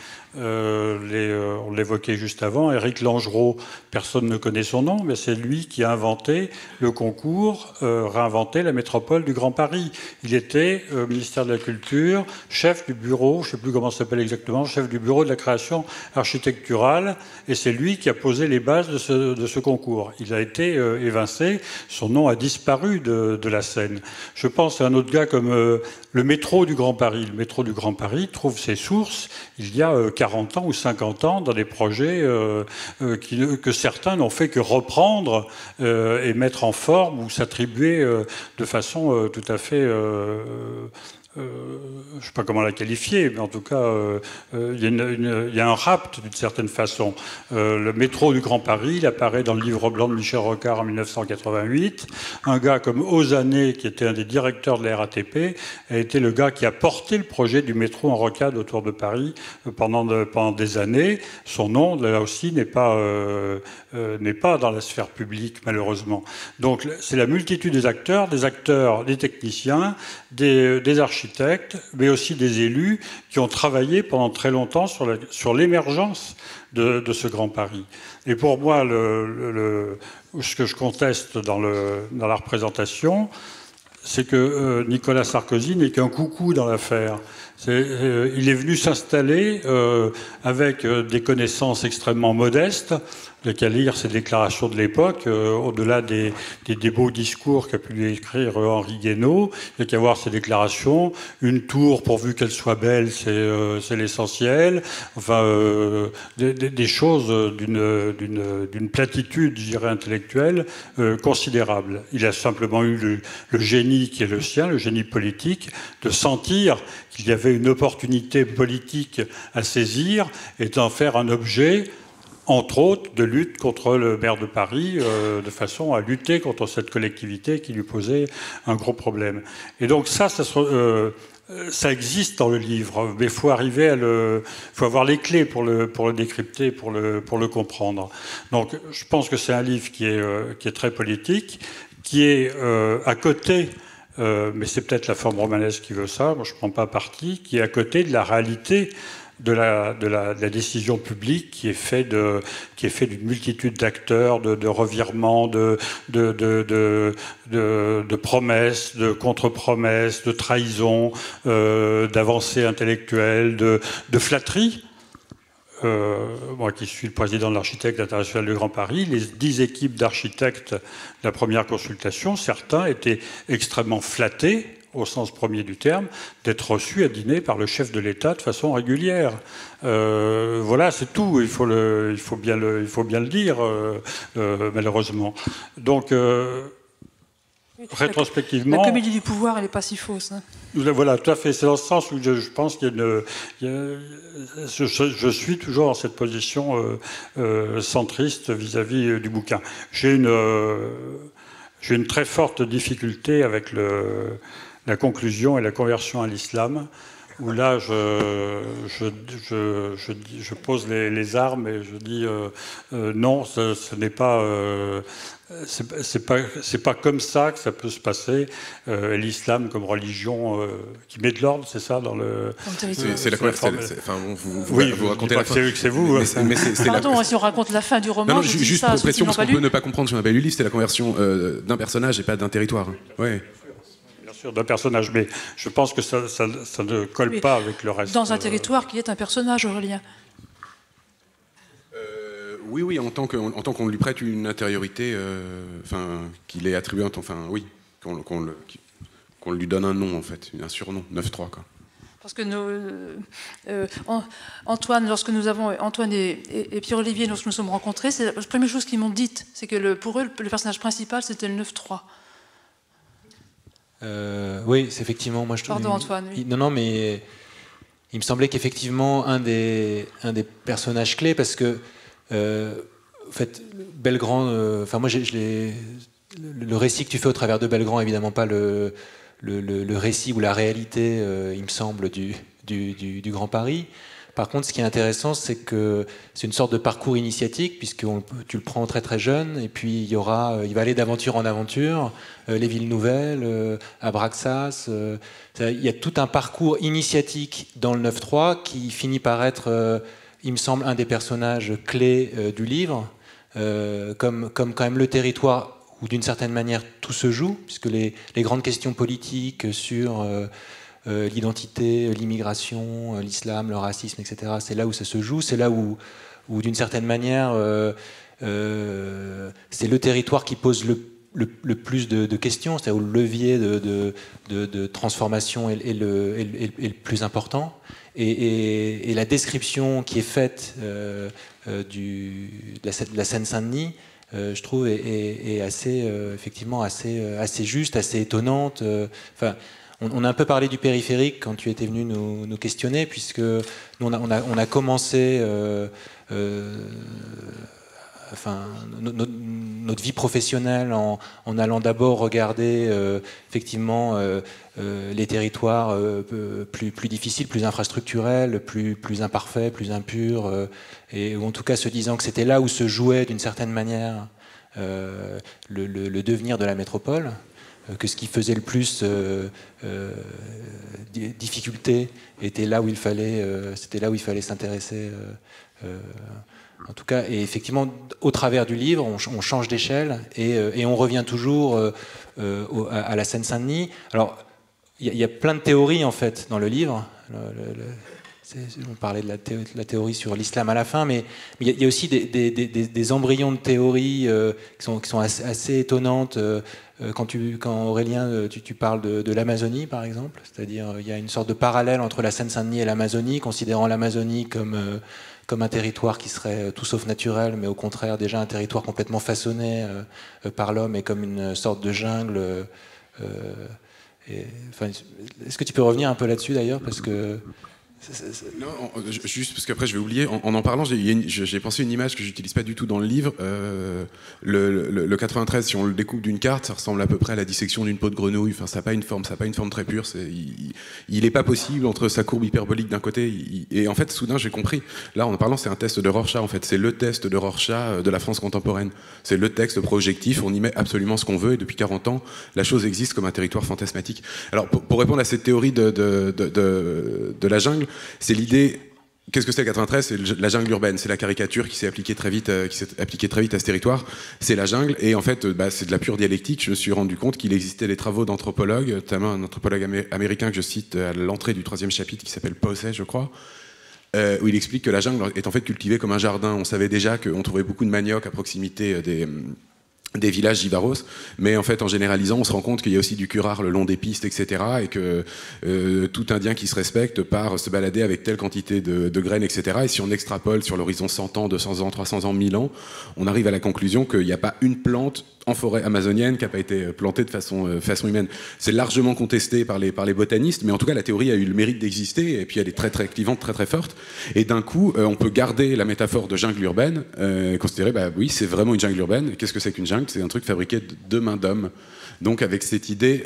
F: On l'évoquait juste avant, Éric Langereau, personne ne connaît son nom, mais c'est lui qui a inventé le concours, réinventé la métropole du Grand Paris. Il était au ministère de la Culture, chef du bureau, je ne sais plus comment ça s'appelle exactement, chef du bureau de la création architecturale, et c'est lui qui a posé les bases de ce concours. Il a été évincé, son nom a disparu de la scène. Je pense à un autre gars comme le métro du Grand Paris. Le métro du Grand Paris trouve ses sources il y a 40 ans ou 50 ans dans des projets que certains n'ont fait que reprendre et mettre en forme ou s'attribuer de façon tout à fait... je ne sais pas comment la qualifier, mais en tout cas, il y a un rapt d'une certaine façon. Le métro du Grand Paris, il apparaît dans le livre blanc de Michel Rocard en 1988. Un gars comme Ozanné, qui était un des directeurs de la RATP, a été le gars qui a porté le projet du métro en rocade autour de Paris pendant des années. Son nom, là aussi, n'est pas dans la sphère publique, malheureusement. Donc, c'est la multitude des acteurs, des techniciens, des architectes, mais aussi des élus qui ont travaillé pendant très longtemps sur l'émergence de ce Grand Paris. Et pour moi, ce que je conteste dans la représentation, c'est que Nicolas Sarkozy n'est qu'un coucou dans l'affaire. Il est venu s'installer avec des connaissances extrêmement modestes. Il n'y a qu'à lire ses déclarations de l'époque, au-delà des beaux discours qu'a pu écrire Henri Guénaud. Il n'y a qu'à voir ses déclarations. Une tour, pourvu qu'elle soit belle, c'est l'essentiel. Enfin, des choses d'une platitude, je dirais, intellectuelle considérable. Il a simplement eu le génie qui est le sien, le génie politique, de sentir qu'il y avait une opportunité politique à saisir et d'en faire un objet, entre autres, de lutte contre le maire de Paris, de façon à lutter contre cette collectivité qui lui posait un gros problème. Et donc ça existe dans le livre, mais il faut avoir les clés pour le décrypter, pour le comprendre. Donc je pense que c'est un livre qui est très politique, qui est à côté... mais c'est peut-être la forme romanesque qui veut ça, moi je ne prends pas parti, qui est à côté de la réalité de la décision publique qui est fait d'une multitude d'acteurs, de revirements, de promesses, de contre-promesses, de trahisons, d'avancées intellectuelles, de flatteries. Moi qui suis le président de l'Architecte international du Grand Paris, les 10 équipes d'architectes de la première consultation, certains étaient extrêmement flattés, au sens premier du terme, d'être reçus à dîner par le chef de l'État de façon régulière. Voilà, c'est tout. Il faut bien le dire, malheureusement. Donc, rétrospectivement...
A: La comédie du pouvoir, elle n'est pas si fausse. Hein.
F: Voilà, tout à fait. C'est dans ce sens où je pense qu'il y a je suis toujours dans cette position centriste vis-à-vis du bouquin. J'ai une très forte difficulté avec la conclusion et la conversion à l'islam, où là, je pose les armes et je dis non, ce n'est pas... c'est pas comme ça que ça peut se passer. L'islam comme religion qui met de l'ordre, c'est ça dans le.
B: C'est la conversation. Enfin, vous racontez la fin.
F: C'est vous.
A: Pardon, si on raconte la fin du roman.
B: Non, juste pour précision, parce qu'on peut ne pas comprendre si on n'a pas lu le livre, c'est la conversion d'un personnage et pas d'un territoire. Ouais.
F: Bien sûr, d'un personnage, mais je pense que ça ne colle pas avec le reste.
A: Dans un territoire qui est un personnage, Aurélien.
B: Oui, en tant qu'on lui prête une intériorité, qu'il est attribué, oui, qu'on lui donne un nom, en fait, un surnom, 9-3, quoi.
A: Parce que Antoine et Pierre-Olivier, lorsque nous sommes rencontrés, c'est la première chose qu'ils m'ont dite, c'est que pour eux, le personnage principal, c'était le 9-3.
G: Oui, c'est effectivement, moi je trouve...
A: Pardon, Antoine. Oui.
G: Non, mais il me semblait qu'effectivement, un des personnages clés, parce que en fait, Belgrand, moi, le récit que tu fais au travers de Belgrand, évidemment pas le récit ou la réalité, il me semble, du Grand Paris. Par contre, ce qui est intéressant, c'est que c'est une sorte de parcours initiatique, puisque tu le prends très très jeune, et puis il va aller d'aventure en aventure, les villes nouvelles, Abraxas. Il y a tout un parcours initiatique dans le 9-3 qui finit par être... il me semble, un des personnages clés du livre, comme quand même le territoire où d'une certaine manière tout se joue, puisque les grandes questions politiques sur l'identité, l'immigration, l'islam, le racisme, etc., c'est là où ça se joue, c'est là où d'une certaine manière, c'est le territoire qui pose le plus de questions, c'est-à-dire où le levier de transformation est le plus important. Et la description qui est faite de la Seine-Saint-Denis, je trouve, est assez, effectivement, assez juste, assez étonnante. On a un peu parlé du périphérique quand tu étais venu nous questionner, puisque nous, on a commencé notre vie professionnelle en allant d'abord regarder effectivement les territoires plus difficiles, plus infrastructurels, plus imparfaits, plus impurs, et ou en tout cas se disant que c'était là où se jouait d'une certaine manière le devenir de la métropole, que ce qui faisait le plus difficulté était là où il fallait, c'était là où il fallait s'intéresser. En tout cas, et effectivement, au travers du livre, on change d'échelle et on revient toujours à la Seine-Saint-Denis. Alors, il y a plein de théories en fait dans le livre. On parlait de la théorie sur l'islam à la fin, mais il y a aussi des embryons de théories qui sont assez étonnantes. Quand Aurélien, tu parles de l'Amazonie, par exemple, c'est-à-dire il y a une sorte de parallèle entre la Seine-Saint-Denis et l'Amazonie, considérant l'Amazonie comme un territoire qui serait tout sauf naturel, mais au contraire déjà un territoire complètement façonné par l'homme et comme une sorte de jungle. Est-ce que tu peux revenir un peu là-dessus d'ailleurs, parce que...
B: Non, juste parce qu'après je vais oublier. En parlant, j'ai pensé une image que j'utilise pas du tout dans le livre. Le 93, si on le découpe d'une carte, ça ressemble à peu près à la dissection d'une peau de grenouille. Enfin, ça n'a pas une forme très pure. Il n'est pas possible entre sa courbe hyperbolique d'un côté et en fait, soudain, j'ai compris. Là, en parlant, c'est un test de Rorschach. En fait, c'est le test de Rorschach de la France contemporaine. C'est le texte projectif. On y met absolument ce qu'on veut et depuis 40 ans, la chose existe comme un territoire fantasmatique. Alors, pour répondre à cette théorie de la jungle. C'est l'idée. Qu'est-ce que c'est le 93 ? C'est la jungle urbaine, c'est la caricature qui s'est appliquée très vite à ce territoire. C'est la jungle et en fait, c'est de la pure dialectique. Je me suis rendu compte qu'il existait des travaux d'anthropologues, notamment un anthropologue américain que je cite à l'entrée du 3e chapitre qui s'appelle Posey, je crois, où il explique que la jungle est en fait cultivée comme un jardin. On savait déjà qu'on trouvait beaucoup de manioc à proximité des villages jivaros, mais en fait en généralisant on se rend compte qu'il y a aussi du curare le long des pistes, etc., et que tout Indien qui se respecte part se balader avec telle quantité de graines, etc., et si on extrapole sur l'horizon 100 ans, 200 ans, 300 ans, 1000 ans, on arrive à la conclusion qu'il n'y a pas une plante en forêt amazonienne qui n'a pas été plantée de façon humaine. C'est largement contesté par les botanistes, mais en tout cas la théorie a eu le mérite d'exister, et puis elle est très très clivante, très très forte. Et d'un coup, on peut garder la métaphore de jungle urbaine, considérer, bah oui, c'est vraiment une jungle urbaine. Qu'est-ce que c'est qu'une jungle? C'est un truc fabriqué de mains d'hommes. Donc avec cette idée...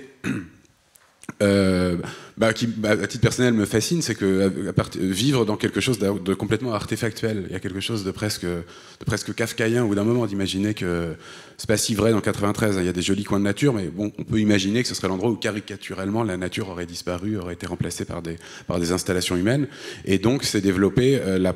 B: qui, à titre personnel, me fascine, c'est que vivre dans quelque chose de complètement artefactuel, il y a quelque chose de presque kafkaïen, au bout d'un moment, d'imaginer que c'est pas si vrai dans 93, il y a des jolis coins de nature, mais bon, on peut imaginer que ce serait l'endroit où caricaturalement la nature aurait disparu, aurait été remplacée par des installations humaines, et donc c'est développé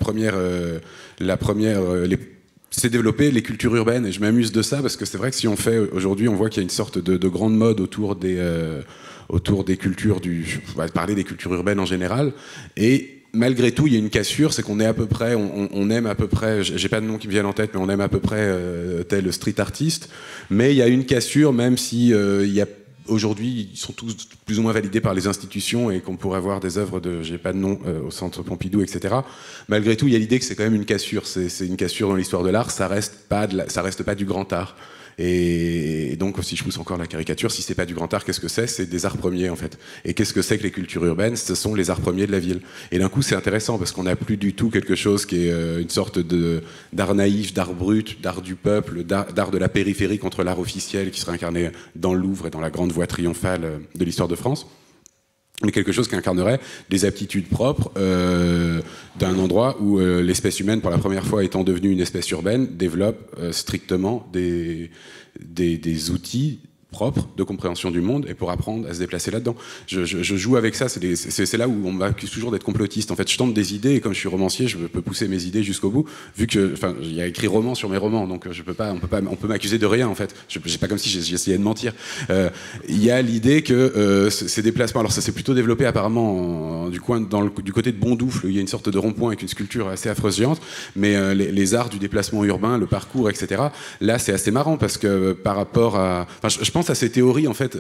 B: c'est développer les cultures urbaines, et je m'amuse de ça parce que c'est vrai que si on fait aujourd'hui, on voit qu'il y a une sorte de grande mode autour des cultures on va parler des cultures urbaines en général, et malgré tout il y a une cassure, c'est qu'on est à peu près, on aime à peu près, j'ai pas de nom qui me viennent en tête, mais on aime à peu près tel street artiste, mais il y a une cassure, même si il y a aujourd'hui, ils sont tous plus ou moins validés par les institutions et qu'on pourrait avoir des œuvres j'ai pas de nom, au Centre Pompidou, etc. Malgré tout, il y a l'idée que c'est quand même une cassure. C'est une cassure dans l'histoire de l'art. Ça reste pas du grand art. Et donc, si je pousse encore la caricature, si c'est pas du grand art, qu'est-ce que c'est? C'est des arts premiers, en fait. Et qu'est-ce que c'est que les cultures urbaines? Ce sont les arts premiers de la ville. Et d'un coup, c'est intéressant parce qu'on n'a plus du tout quelque chose qui est une sorte d'art naïf, d'art brut, d'art du peuple, d'art de la périphérie contre l'art officiel qui serait incarné dans le Louvre et dans la grande voie triomphale de l'histoire de France. Mais quelque chose qui incarnerait des aptitudes propres d'un endroit où l'espèce humaine, pour la première fois étant devenue une espèce urbaine, développe strictement des outils propre de compréhension du monde et pour apprendre à se déplacer là-dedans. Je joue avec ça, c'est là où on m'accuse toujours d'être complotiste. En fait, je tente des idées et comme je suis romancier, je peux pousser mes idées jusqu'au bout, vu que, enfin, il y a écrit roman sur mes romans, donc on peut m'accuser de rien en fait. C'est pas comme si j'essayais de mentir. Il y a l'idée que ces déplacements, alors ça s'est plutôt développé apparemment du côté de Bondoufle, il y a une sorte de rond-point avec une sculpture assez affreuse géante, mais les arts du déplacement urbain, le parcours, etc. Là, c'est assez marrant parce que par rapport à, enfin, je pense à ces théories en fait.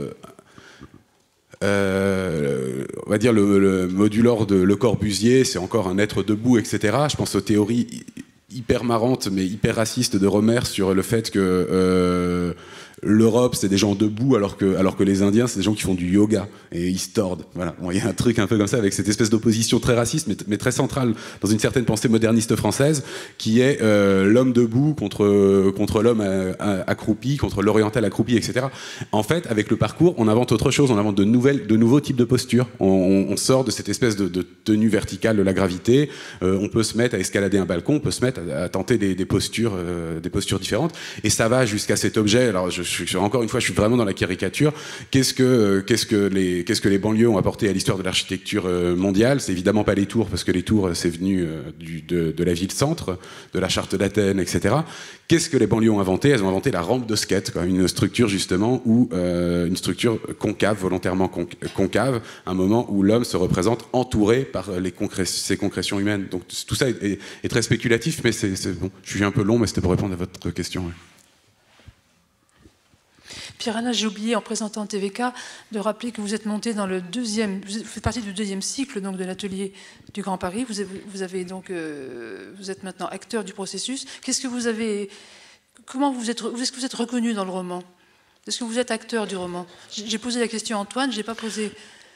B: On va dire le Modulor de Le Corbusier, c'est encore un être debout, etc. Je pense aux théories hyper marrantes mais hyper racistes de Romer sur le fait que l'Europe c'est des gens debout alors que les Indiens c'est des gens qui font du yoga et ils se tordent. Voilà, bon, y a un truc un peu comme ça avec cette espèce d'opposition très raciste mais très centrale dans une certaine pensée moderniste française qui est l'homme debout contre l'homme accroupi, contre l'oriental accroupi, etc. En fait, avec le parcours, on invente autre chose, on invente de nouveaux types de postures. On sort de cette espèce de tenue verticale de la gravité. On peut se mettre à escalader un balcon, on peut se mettre à tenter des postures différentes. Et ça va jusqu'à cet objet. Alors, encore une fois, je suis vraiment dans la caricature. Qu'est-ce que les banlieues ont apporté à l'histoire de l'architecture mondiale? C'est évidemment pas les tours, parce que les tours, c'est venu de la ville-centre, de la charte d'Athènes, etc. Qu'est-ce que les banlieues ont inventé? Elles ont inventé la rampe de skate, quoi, une structure justement une structure concave, volontairement concave, un moment où l'homme se représente entouré par ses concrétions humaines. Donc tout ça est très spéculatif, mais c'est bon. Je suis un peu long, mais c'était pour répondre à votre question. Ouais.
A: Pierre-Alain, j'ai oublié en présentant TVK de rappeler que vous êtes monté dans vous faites partie du deuxième cycle donc de l'atelier du Grand Paris. Vous êtes maintenant acteur du processus. Est-ce que vous êtes reconnu dans le roman? Est-ce que vous êtes acteur du roman? J'ai posé la question à Antoine, je n'ai pas posé.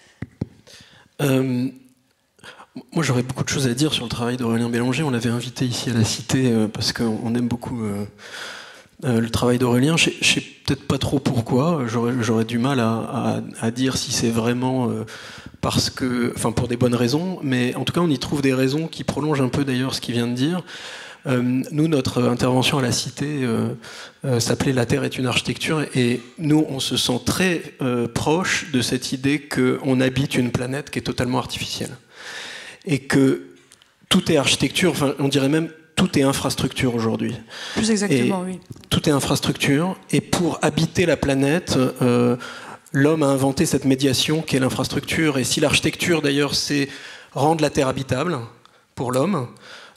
H: Moi, j'aurais beaucoup de choses à dire sur le travail d'Aurélien Bélanger. On l'avait invité ici à la Cité parce qu'on aime beaucoup le travail d'Aurélien. Je sais peut-être pas trop pourquoi. J'aurais du mal à dire si c'est vraiment pour des bonnes raisons. Mais en tout cas, on y trouve des raisons qui prolongent un peu d'ailleurs ce qu'il vient de dire. Nous, notre intervention à la Cité s'appelait « La Terre est une architecture » et nous, on se sent très proche de cette idée qu'on habite une planète qui est totalement artificielle et que tout est architecture, enfin, on dirait même tout est infrastructure aujourd'hui.
A: Plus exactement, oui.
H: Tout est infrastructure et pour habiter la planète, l'homme a inventé cette médiation qu'est l'infrastructure et si l'architecture d'ailleurs c'est rendre la Terre habitable pour l'homme,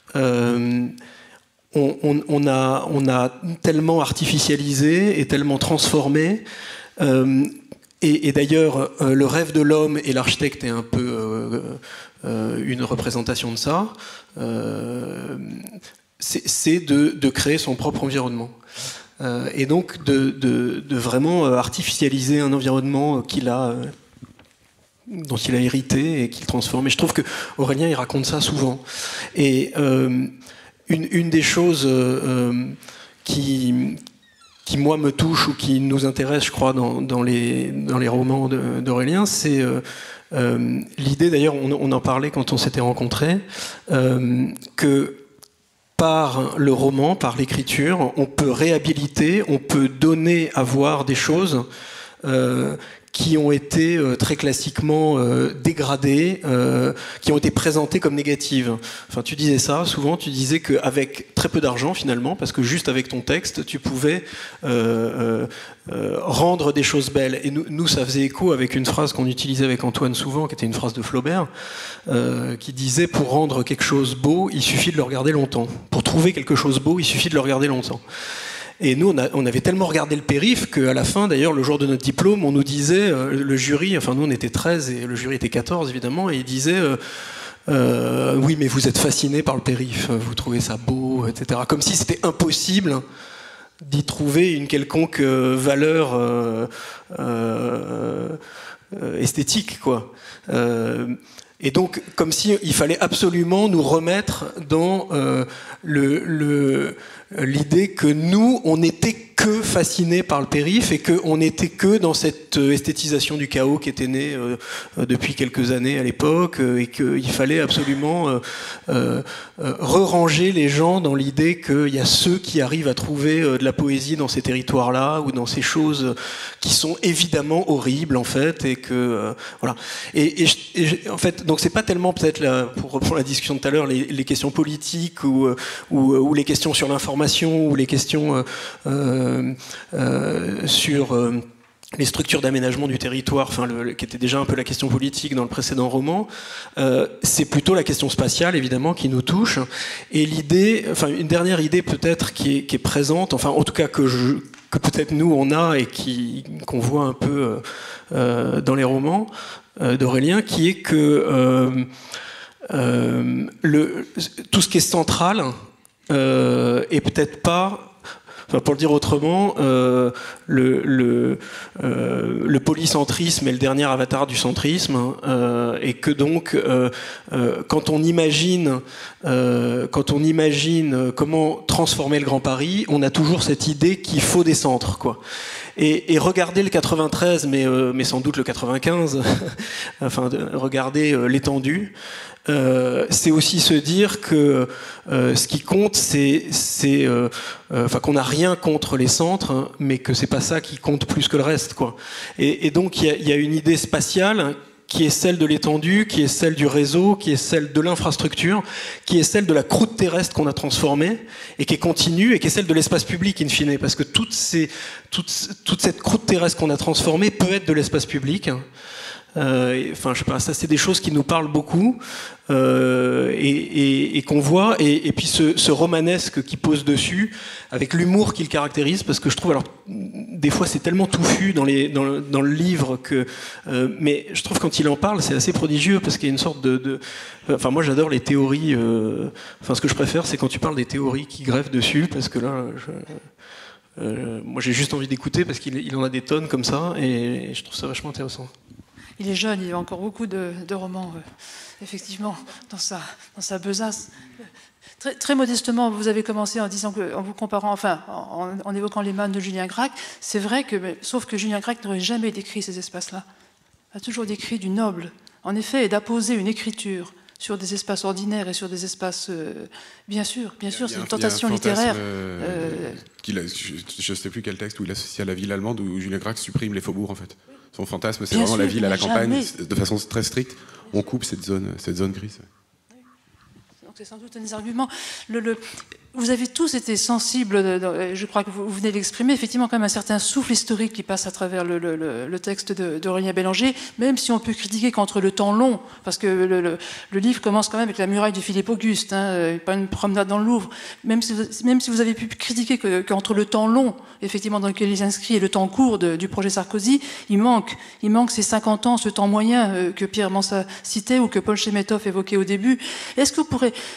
H: on a tellement artificialisé et tellement transformé et d'ailleurs le rêve de l'homme et l'architecte est un peu une représentation de ça, c'est de créer son propre environnement. Et donc de vraiment artificialiser un environnement dont il a hérité et qu'il transforme. Et je trouve que Aurélien, il raconte ça souvent. Et une des choses qui moi me touche ou qui nous intéresse, je crois, dans les romans d'Aurélien, c'est l'idée, d'ailleurs, on en parlait quand on s'était rencontrés, que par le roman, par l'écriture, on peut réhabiliter, on peut donner à voir des choses qui ont été très classiquement dégradées, qui ont été présentées comme négatives. Enfin, tu disais ça, souvent, tu disais qu'avec très peu d'argent, finalement, parce que juste avec ton texte, tu pouvais rendre des choses belles. Et nous, ça faisait écho avec une phrase qu'on utilisait avec Antoine souvent, qui était une phrase de Flaubert, qui disait « Pour rendre quelque chose beau, il suffit de le regarder longtemps. Pour trouver quelque chose beau, il suffit de le regarder longtemps. » Et nous, on avait tellement regardé le périph' qu'à la fin, d'ailleurs, le jour de notre diplôme, on nous disait, le jury, enfin nous on était 13 et le jury était 14 évidemment, et il disait oui, mais vous êtes fascinés par le périph', vous trouvez ça beau, etc. Comme si c'était impossible d'y trouver une quelconque valeur esthétique, quoi. Et donc, comme si il fallait absolument nous remettre dans l'idée que nous, on n'était que fascinés par le périph' et qu'on n'était que dans cette esthétisation du chaos qui était née depuis quelques années à l'époque, et qu'il fallait absolument re-ranger les gens dans l'idée qu'il y a ceux qui arrivent à trouver de la poésie dans ces territoires-là ou dans ces choses qui sont évidemment horribles en fait, et que voilà. Et en fait, donc c'est pas tellement peut-être pour reprendre la discussion de tout à l'heure, les questions politiques ou les questions sur l'information ou les questions sur les structures d'aménagement du territoire, enfin, qui était déjà un peu la question politique dans le précédent roman, c'est plutôt la question spatiale évidemment qui nous touche. Et l'idée, enfin une dernière idée peut-être qui est présente, enfin en tout cas que peut-être nous on a et qu'on voit un peu dans les romans d'Aurélien, qui est que tout ce qui est central est peut-être pas. Enfin, pour le dire autrement, le polycentrisme est le dernier avatar du centrisme, et que donc, quand on imagine comment transformer le Grand Paris, on a toujours cette idée qu'il faut des centres, quoi. Et regarder le 93, mais sans doute le 95, enfin, regarder l'étendue. C'est aussi se dire que ce qui compte, c'est qu'on n'a rien contre les centres, hein, mais que c'est pas ça qui compte plus que le reste, quoi. Et donc il y a une idée spatiale qui est celle de l'étendue, qui est celle du réseau, qui est celle de l'infrastructure, qui est celle de la croûte terrestre qu'on a transformée et qui est continue, et qui est celle de l'espace public in fine, parce que toute cette croûte terrestre qu'on a transformée peut être de l'espace public. Enfin, je sais pas, ça c'est des choses qui nous parlent beaucoup et qu'on voit, et puis ce romanesque qui pose dessus, avec l'humour qui le caractérise, parce que je trouve, alors des fois c'est tellement touffu dans le livre que, mais je trouve quand il en parle c'est assez prodigieux, parce qu'il y a une sorte enfin moi j'adore les théories, enfin ce que je préfère c'est quand tu parles des théories qui greffent dessus, parce que là moi j'ai juste envie d'écouter, parce qu'il en a des tonnes comme ça, et je trouve ça vachement intéressant.
A: Il est jeune, il y a encore beaucoup de romans, effectivement, dans sa besace. Très, très modestement, vous avez commencé en disant en vous comparant, enfin, en évoquant les mannes de Julien Gracq. C'est vrai que, sauf que Julien Gracq n'aurait jamais décrit ces espaces-là. Il a toujours décrit du noble, en effet, et d'apposer une écriture sur des espaces ordinaires et sur des espaces, bien sûr, c'est une tentation littéraire.
B: Je ne sais plus quel texte où il associe à la ville allemande, où Julien Gracq supprime les faubourgs, en fait. Son fantasme, c'est vraiment la ville à la campagne, de façon très stricte. On coupe cette zone grise.
A: Donc c'est sans doute un des arguments. Vous avez tous été sensibles, je crois que vous venez d'exprimer, effectivement, quand même un certain souffle historique qui passe à travers le texte d'Aurélien Bélanger, même si on peut critiquer qu'entre le temps long, parce que le livre commence quand même avec la muraille de Philippe Auguste, hein, pas une promenade dans le Louvre, même si vous avez pu critiquer qu'entre le temps long, effectivement, dans lequel il s'inscrit, et le temps court du projet Sarkozy, il manque ces 50 ans, ce temps moyen que Pierre Mansa citait ou que Paul Chemetov évoquait au début. Est-ce que vous pourrez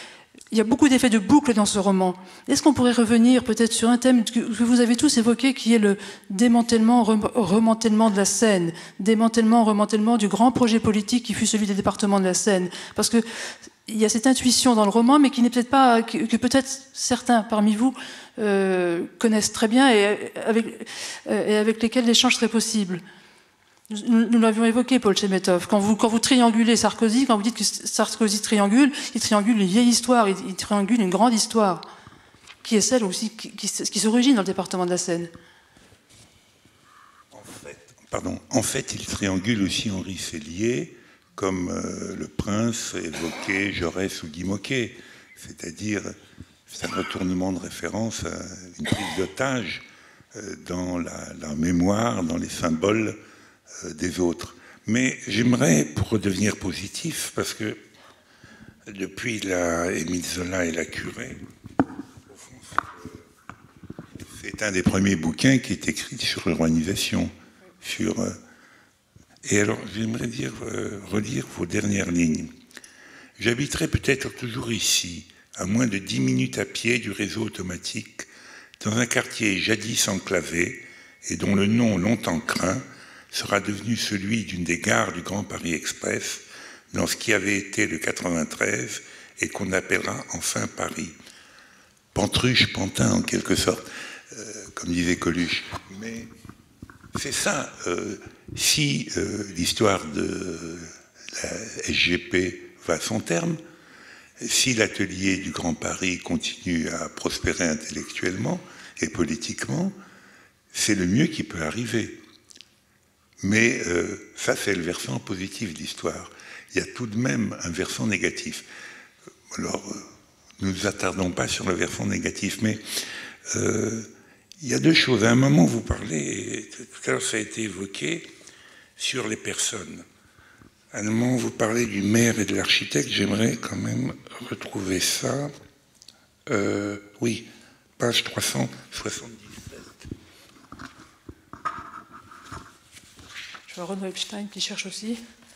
A: il y a beaucoup d'effets de boucle dans ce roman. Est-ce qu'on pourrait revenir peut-être sur un thème que vous avez tous évoqué, qui est le démantèlement, remantèlement de la Seine, démantèlement, remantèlement du grand projet politique qui fut celui des départements de la Seine. Parce que il y a cette intuition dans le roman, mais qui n'est peut-être pas, que peut-être certains parmi vous connaissent très bien et avec lesquels l'échange serait possible. Nous l'avions évoqué, Paul Chemetov. Quand vous triangulez Sarkozy, quand vous dites que Sarkozy triangule, il triangule une vieille histoire, il triangule une grande histoire, qui est celle aussi qui s'origine dans le département de la Seine.
C: En fait, il triangule aussi Henri Sellier, comme le Prince évoquait Jaurès ou Guy Môquet, c'est-à-dire c'est un retournement de référence à une prise d'otage dans la mémoire, dans les symboles des autres. Mais j'aimerais, pour redevenir positif, parce que depuis Émile Zola et la Curée, c'est un des premiers bouquins qui est écrit sur l'urbanisation. Et alors, j'aimerais relire vos dernières lignes. J'habiterai peut-être toujours ici, à moins de 10 minutes à pied du réseau automatique, dans un quartier jadis enclavé et dont le nom longtemps craint sera devenu celui d'une des gares du Grand Paris Express, dans ce qui avait été le 93 et qu'on appellera enfin Paris. Pantruche, pantin en quelque sorte, comme disait Coluche. Mais c'est ça, si l'histoire de la SGP va à son terme, si l'atelier du Grand Paris continue à prospérer intellectuellement et politiquement, c'est le mieux qui peut arriver. Mais ça, c'est le versant positif de l'histoire. Il y a tout de même un versant négatif. Alors, ne nous attardons pas sur le versant négatif, mais il y a deux choses. À un moment, vous parlez, tout à l'heure ça a été évoqué, sur les personnes. À un moment, vous parlez du maire et de l'architecte. J'aimerais quand même retrouver ça. Oui, page 377.
A: Je vois Renaud Epstein qui cherche aussi.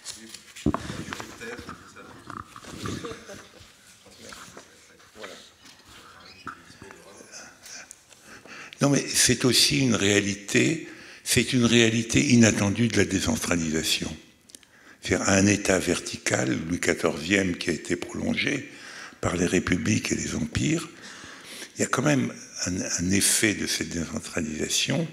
C: Non, mais c'est aussi une réalité inattendue de la décentralisation. C'est-à-dire un État vertical, Louis XIV, qui a été prolongé par les républiques et les empires. Il y a quand même un effet de cette décentralisation.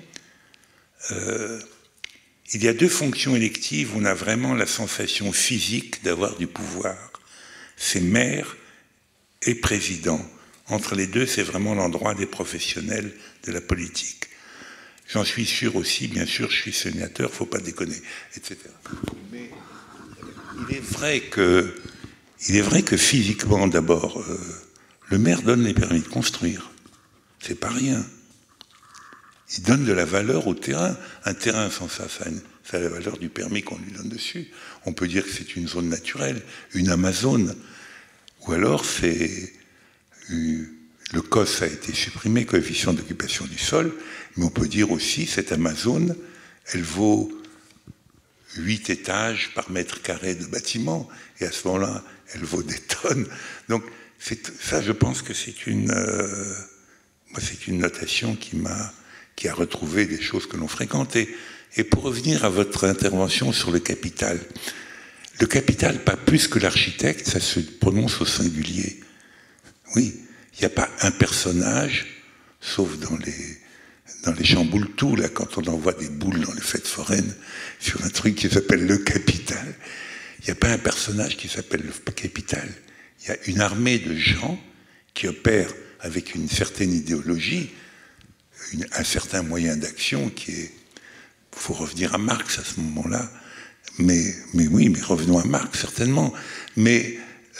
C: Il y a deux fonctions électives où on a vraiment la sensation physique d'avoir du pouvoir. C'est maire et président. Entre les deux, c'est vraiment l'endroit des professionnels de la politique. J'en suis sûr aussi, bien sûr, je suis sénateur, il ne faut pas déconner, etc. Mais il est vrai que physiquement, d'abord, le maire donne les permis de construire. C'est pas rien. Il donne de la valeur au terrain. Un terrain sans ça, ça a la valeur du permis qu'on lui donne dessus. On peut dire que c'est une zone naturelle, une Amazone. Ou alors, le COS a été supprimé, coefficient d'occupation du sol, mais on peut dire aussi, cette Amazone, elle vaut 8 étages par mètre carré de bâtiment, et à ce moment-là, elle vaut des tonnes. Donc, ça, je pense que c'est une notation qui a retrouvé des choses que l'on fréquentait. Et pour revenir à votre intervention sur le capital, pas plus que l'architecte, ça se prononce au singulier. Oui, il n'y a pas un personnage, sauf dans les chamboule-tout, là, quand on envoie des boules dans les fêtes foraines, sur un truc qui s'appelle le capital. Il n'y a pas un personnage qui s'appelle le capital. Il y a une armée de gens qui opèrent avec une certaine idéologie, un certain moyen d'action qui est... Il faut revenir à Marx à ce moment-là. Mais oui, mais revenons à Marx, certainement. Mais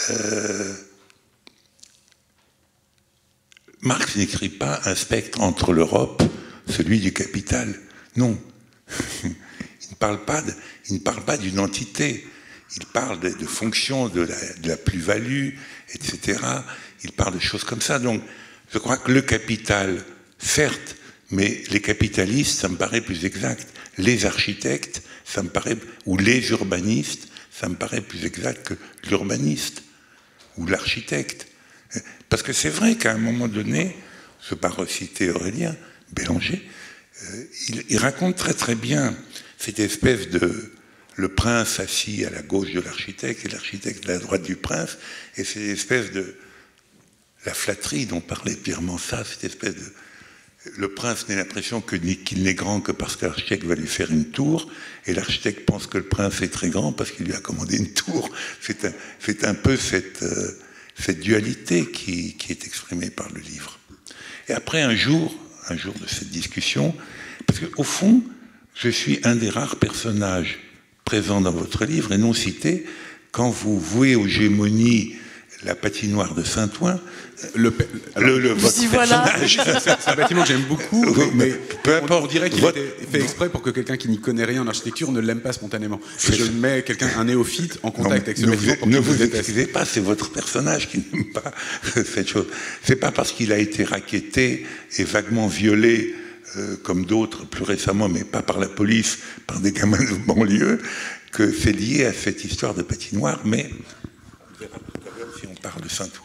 C: Marx n'écrit pas un spectre entre l'Europe, celui du capital. Non. Il ne parle pas d'une entité. Il parle de fonctions, de la plus-value, etc. Il parle de choses comme ça. Donc, je crois que le capital, certes, mais les capitalistes, ça me paraît plus exact. Les architectes, ça me paraît, ou les urbanistes, ça me paraît plus exact que l'urbaniste ou l'architecte. Parce que c'est vrai qu'à un moment donné, je ne vais pas reciter Aurélien Bélanger, il raconte très très bien cette espèce de... le prince assis à la gauche de l'architecte et l'architecte à la droite du prince, et cette espèce de... la flatterie dont parlait Pierre Mansart, cette espèce de... Le prince n'a l'impression qu'il n'est grand que parce que l'architecte va lui faire une tour, et l'architecte pense que le prince est très grand parce qu'il lui a commandé une tour. C'est un peu cette dualité qui est exprimée par le livre. Et après un jour de cette discussion, parce qu'au fond, je suis un des rares personnages présents dans votre livre et non cité, quand vous vouez aux gémonies la patinoire de Saint-Ouen, votre personnage.
B: C'est un bâtiment que j'aime beaucoup, mais
C: peu importe,
B: on dirait qu'il a été fait exprès pour que quelqu'un qui n'y connaît rien en architecture ne l'aime pas spontanément. Je mets un néophyte en contact avec ce bâtiment pour
C: ne vous excusez pas, c'est votre personnage qui n'aime pas cette chose. C'est pas parce qu'il a été racketté et vaguement violé comme d'autres plus récemment, mais pas par la police, par des gamins de banlieue, que c'est lié à cette histoire de patinoire, mais on verra tout à l'heure si on parle de Saint-Ouen.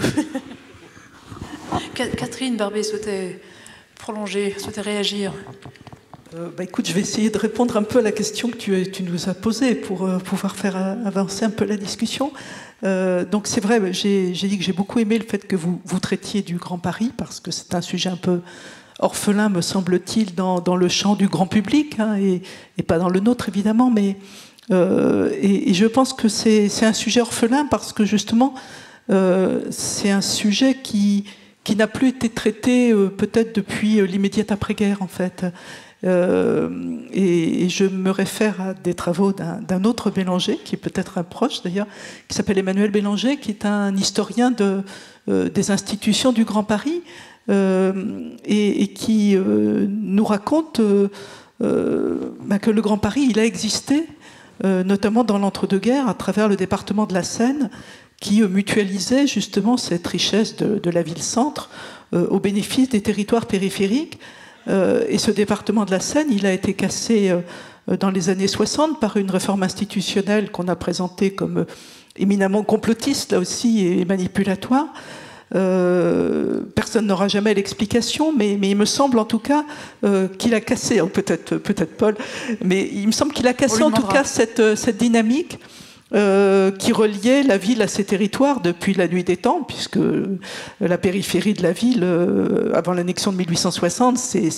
A: Catherine Barbet souhaitait prolonger, souhaitait réagir.
D: Écoute, je vais essayer de répondre un peu à la question que tu nous as posée pour pouvoir faire avancer un peu la discussion. Donc c'est vrai, j'ai dit que j'ai beaucoup aimé le fait que vous traitiez du Grand Paris, parce que c'est un sujet un peu orphelin, me semble-t-il, dans le champ du grand public, hein, et pas dans le nôtre, évidemment, mais et je pense que c'est un sujet orphelin parce que, justement, c'est un sujet qui n'a plus été traité peut-être depuis l'immédiate après-guerre, en fait. Et je me réfère à des travaux d'un autre Bélanger, qui est peut-être un proche d'ailleurs, qui s'appelle Emmanuel Bélanger, qui est un historien des institutions du Grand Paris, et qui nous raconte que le Grand Paris, il a existé, notamment dans l'entre-deux-guerres, à travers le département de la Seine, qui mutualisait justement cette richesse de la ville-centre au bénéfice des territoires périphériques. Et ce département de la Seine, il a été cassé dans les années 60 par une réforme institutionnelle qu'on a présentée comme éminemment complotiste, là aussi, et manipulatoire. Personne n'aura jamais l'explication, mais il me semble en tout cas qu'il a cassé, peut-être Paul, mais il me semble qu'il a cassé en tout cas cette dynamique qui reliait la ville à ses territoires depuis la nuit des temps, puisque la périphérie de la ville, avant l'annexion de 1860, c'est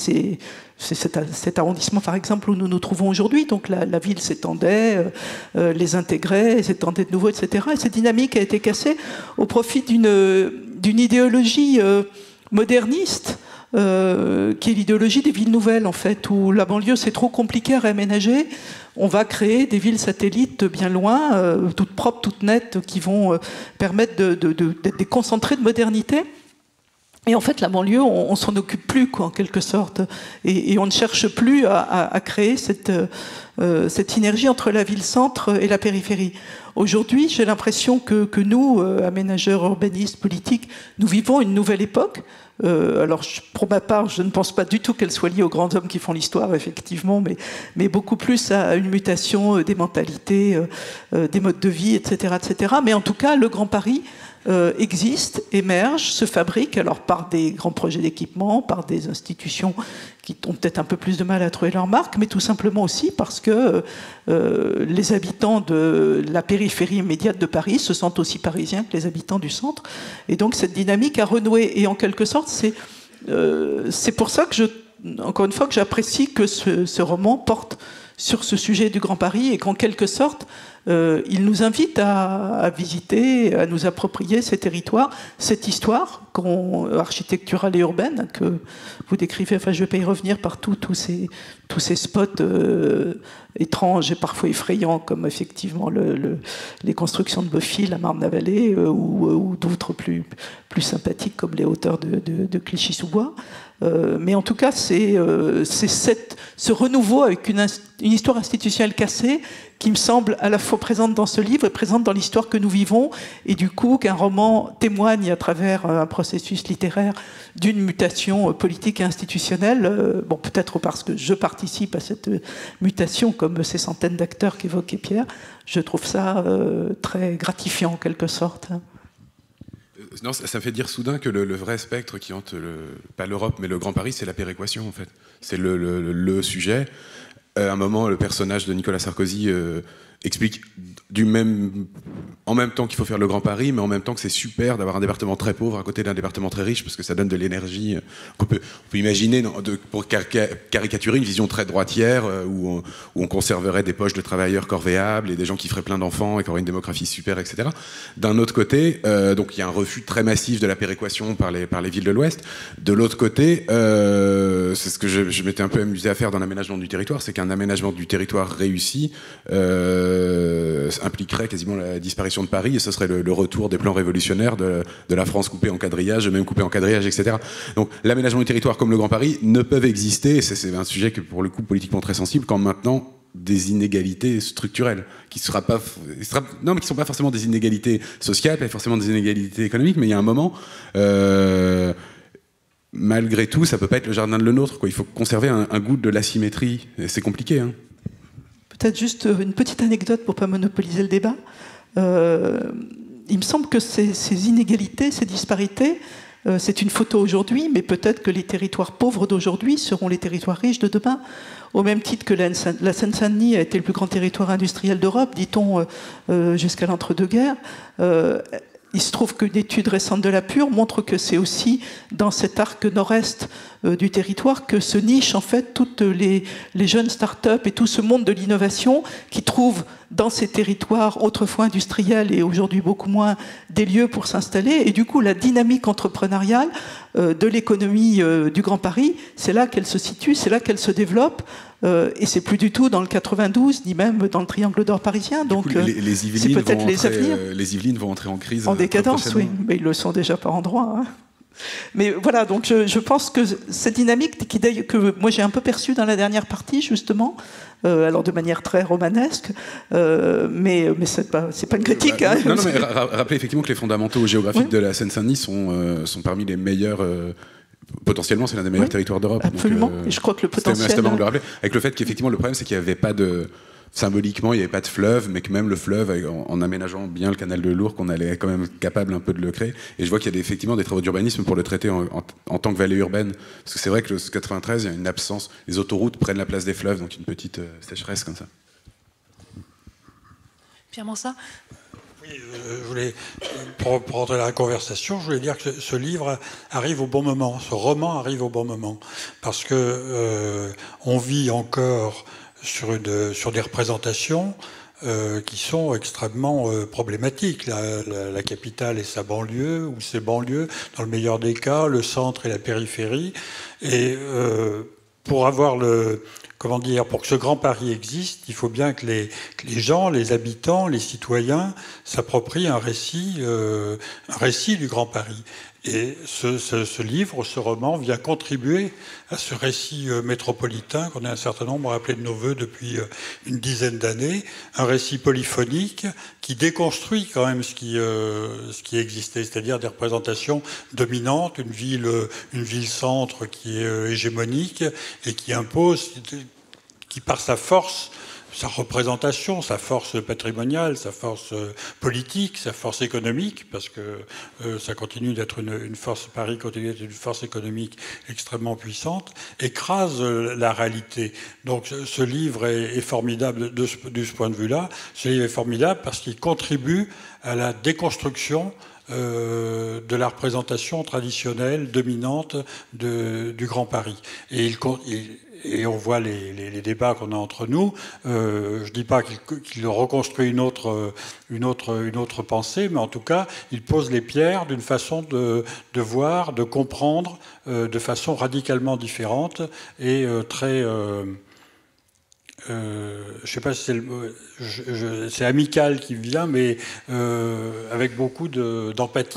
D: cet arrondissement, par exemple, où nous nous trouvons aujourd'hui. Donc la ville s'étendait, les intégrait, s'étendait de nouveau, etc. Et cette dynamique a été cassée au profit d'une idéologie moderniste, qui est l'idéologie des villes nouvelles, en fait, où la banlieue, c'est trop compliqué à réaménager. On va créer des villes satellites bien loin, toutes propres, toutes nettes, qui vont permettre d'être des concentrés de modernité. Et en fait, la banlieue, on s'en occupe plus, quoi, en quelque sorte. Et on ne cherche plus à créer cette synergie entre la ville-centre et la périphérie. Aujourd'hui, j'ai l'impression que nous, aménageurs, urbanistes, politiques, nous vivons une nouvelle époque. Alors, pour ma part, je ne pense pas du tout qu'elle soit liée aux grands hommes qui font l'histoire, effectivement, mais beaucoup plus à une mutation des mentalités, des modes de vie, etc., etc. Mais en tout cas, le Grand Paris existe, émerge, se fabrique, alors par des grands projets d'équipement, par des institutions qui ont peut-être un peu plus de mal à trouver leur marque, mais tout simplement aussi parce que les habitants de la périphérie immédiate de Paris se sentent aussi parisiens que les habitants du centre. Et donc cette dynamique a renoué. Et en quelque sorte, c'est pour ça que encore une fois, que j'apprécie que ce roman porte sur ce sujet du Grand Paris et qu'en quelque sorte, il nous invite à visiter, à nous approprier ces territoires, cette histoire architecturale et urbaine que vous décrivez. Enfin, je ne vais pas y revenir par tous ces spots étranges et parfois effrayants, comme effectivement les constructions de Beaufils, la Marne-la-Vallée, ou d'autres plus sympathiques comme les hauteurs de Clichy-sous-Bois. Mais en tout cas, c'est ce renouveau avec une histoire institutionnelle cassée qui me semble à la fois présente dans ce livre et présente dans l'histoire que nous vivons, et du coup qu'un roman témoigne à travers un processus littéraire d'une mutation politique et institutionnelle. Bon, peut-être parce que je participe à cette mutation, comme ces centaines d'acteurs qu'évoquait Pierre, je trouve ça très gratifiant en quelque sorte.
B: Non, ça me fait dire soudain que le vrai spectre qui hante pas l'Europe, mais le Grand Paris, c'est la péréquation, en fait. C'est le sujet. À un moment, le personnage de Nicolas Sarkozy explique en même temps qu'il faut faire le Grand Paris, mais en même temps que c'est super d'avoir un département très pauvre à côté d'un département très riche, parce que ça donne de l'énergie. On peut imaginer, pour caricaturer, une vision très droitière, où on conserverait des poches de travailleurs corvéables et des gens qui feraient plein d'enfants et qui auraient une démographie super, etc. D'un autre côté, donc il y a un refus très massif de la péréquation par les villes de l'Ouest. De l'autre côté, c'est ce que je m'étais un peu amusé à faire dans l'aménagement du territoire, c'est qu'un aménagement du territoire réussi impliquerait quasiment la disparition de Paris, et ce serait le retour des plans révolutionnaires de la France coupée en quadrillage, même coupée en quadrillage, etc. Donc l'aménagement du territoire comme le Grand Paris ne peuvent exister, et c'est un sujet que pour le coup politiquement très sensible, quand maintenant des inégalités structurelles, qui ne sont pas forcément des inégalités sociales, pas forcément des inégalités économiques, mais il y a un moment, malgré tout, ça ne peut pas être le jardin de le nôtre, quoi. Il faut conserver un goût de l'asymétrie, et c'est compliqué, hein.
D: Peut-être juste une petite anecdote pour ne pas monopoliser le débat. Il me semble que ces inégalités, ces disparités, c'est une photo aujourd'hui, mais peut-être que les territoires pauvres d'aujourd'hui seront les territoires riches de demain. Au même titre que la Seine-Saint-Denis a été le plus grand territoire industriel d'Europe, dit-on, jusqu'à l'entre-deux-guerres. Il se trouve qu'une étude récente de la Pure montre que c'est aussi dans cet arc nord-est du territoire que se nichent en fait toutes les jeunes start-up et tout ce monde de l'innovation qui trouvent dans ces territoires autrefois industriels et aujourd'hui beaucoup moins des lieux pour s'installer. Et du coup, la dynamique entrepreneuriale de l'économie du Grand Paris, c'est là qu'elle se situe, c'est là qu'elle se développe. Et c'est plus du tout dans le 92, ni même dans le triangle d'or parisien. Donc, c'est peut-être les avenirs.
B: Les Yvelines vont entrer en crise.
D: En décadence, oui. Mais ils le sont déjà par endroits. Hein. Mais voilà, donc je pense que cette dynamique que moi j'ai un peu perçue dans la dernière partie, justement, alors de manière très romanesque, mais c'est pas une critique. Hein.
B: Non, mais rappelez effectivement que les fondamentaux géographiques de la Seine-Saint-Denis sont parmi les meilleurs. Potentiellement, c'est l'un des meilleurs territoires d'Europe.
D: Absolument. Et je crois que le potentiel.
B: C'était le rappeler. Avec le fait qu'effectivement, le problème, c'est qu'il n'y avait pas de. Symboliquement, il n'y avait pas de fleuve, mais que même le fleuve, en aménageant bien le canal de l'Ourcq, on allait quand même capable un peu de le créer. Et je vois qu'il y a effectivement des travaux d'urbanisme pour le traiter en tant que vallée urbaine. Parce que c'est vrai que le 93, il y a une absence. Les autoroutes prennent la place des fleuves, donc une petite sécheresse comme ça.
A: Pierre Mansart ?
F: Oui, je voulais, pour rentrer dans la conversation, je voulais dire que ce livre arrive au bon moment, ce roman arrive au bon moment, parce que on vit encore sur des représentations qui sont extrêmement problématiques. La capitale et sa banlieue, ou ses banlieues, dans le meilleur des cas, le centre et la périphérie. Et pour avoir pour que ce Grand Paris existe, il faut bien que les gens, les habitants, les citoyens s'approprient un récit du Grand Paris. Et ce livre, ce roman, vient contribuer à ce récit métropolitain qu'on a un certain nombre appelé de nos voeux depuis une dizaine d'années, un récit polyphonique qui déconstruit quand même ce qui existait, c'est-à-dire des représentations dominantes, une ville-centre qui est hégémonique et qui impose, qui par sa force, sa représentation, sa force patrimoniale, sa force politique, sa force économique, parce que ça continue d'être une force, Paris continue d'être une force économique extrêmement puissante, écrase la réalité. Donc ce livre est formidable de ce point de vue-là. Ce livre est formidable parce qu'il contribue à la déconstruction de la représentation traditionnelle, dominante du Grand Paris. Et on voit les débats qu'on a entre nous. Je dis pas qu'il reconstruit une autre pensée, mais en tout cas, il pose les pierres d'une façon de voir, de comprendre, de façon radicalement différente et très. Je sais pas si c'est amical qui vient, mais avec beaucoup d'empathie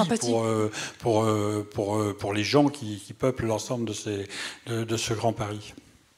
F: pour les gens qui peuplent l'ensemble de ce Grand Paris.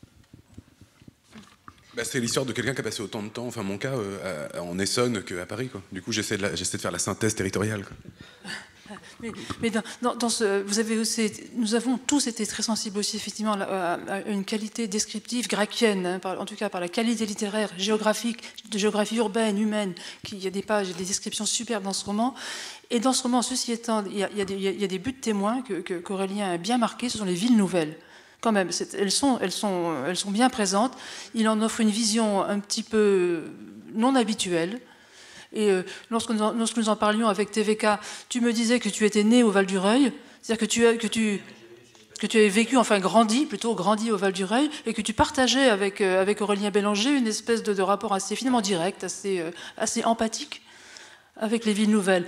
B: C'est l'histoire de quelqu'un qui a passé autant de temps, enfin mon cas, en Essonne qu'à Paris, quoi. Du coup, j'essaie de faire la synthèse territoriale, quoi.
A: Mais vous avez aussi, nous avons tous été très sensibles aussi effectivement à une qualité descriptive gracchienne, hein, en tout cas par la qualité littéraire, géographique, de géographie urbaine, humaine. Il y a des pages, des descriptions superbes dans ce roman. Et dans ce roman, ceci étant, il y a des buts de témoins qu'Aurélien a bien marqués, ce sont les villes nouvelles. Quand même, elles sont bien présentes. Il en offre une vision un petit peu non habituelle. Et lorsque nous en parlions avec TVK, tu me disais que tu étais né au Val-du-Reuil, c'est-à-dire que tu avais vécu, enfin grandi au Val-du-Reuil, et que tu partageais avec Aurélien Bélanger une espèce de rapport assez finalement direct, assez empathique avec les villes nouvelles,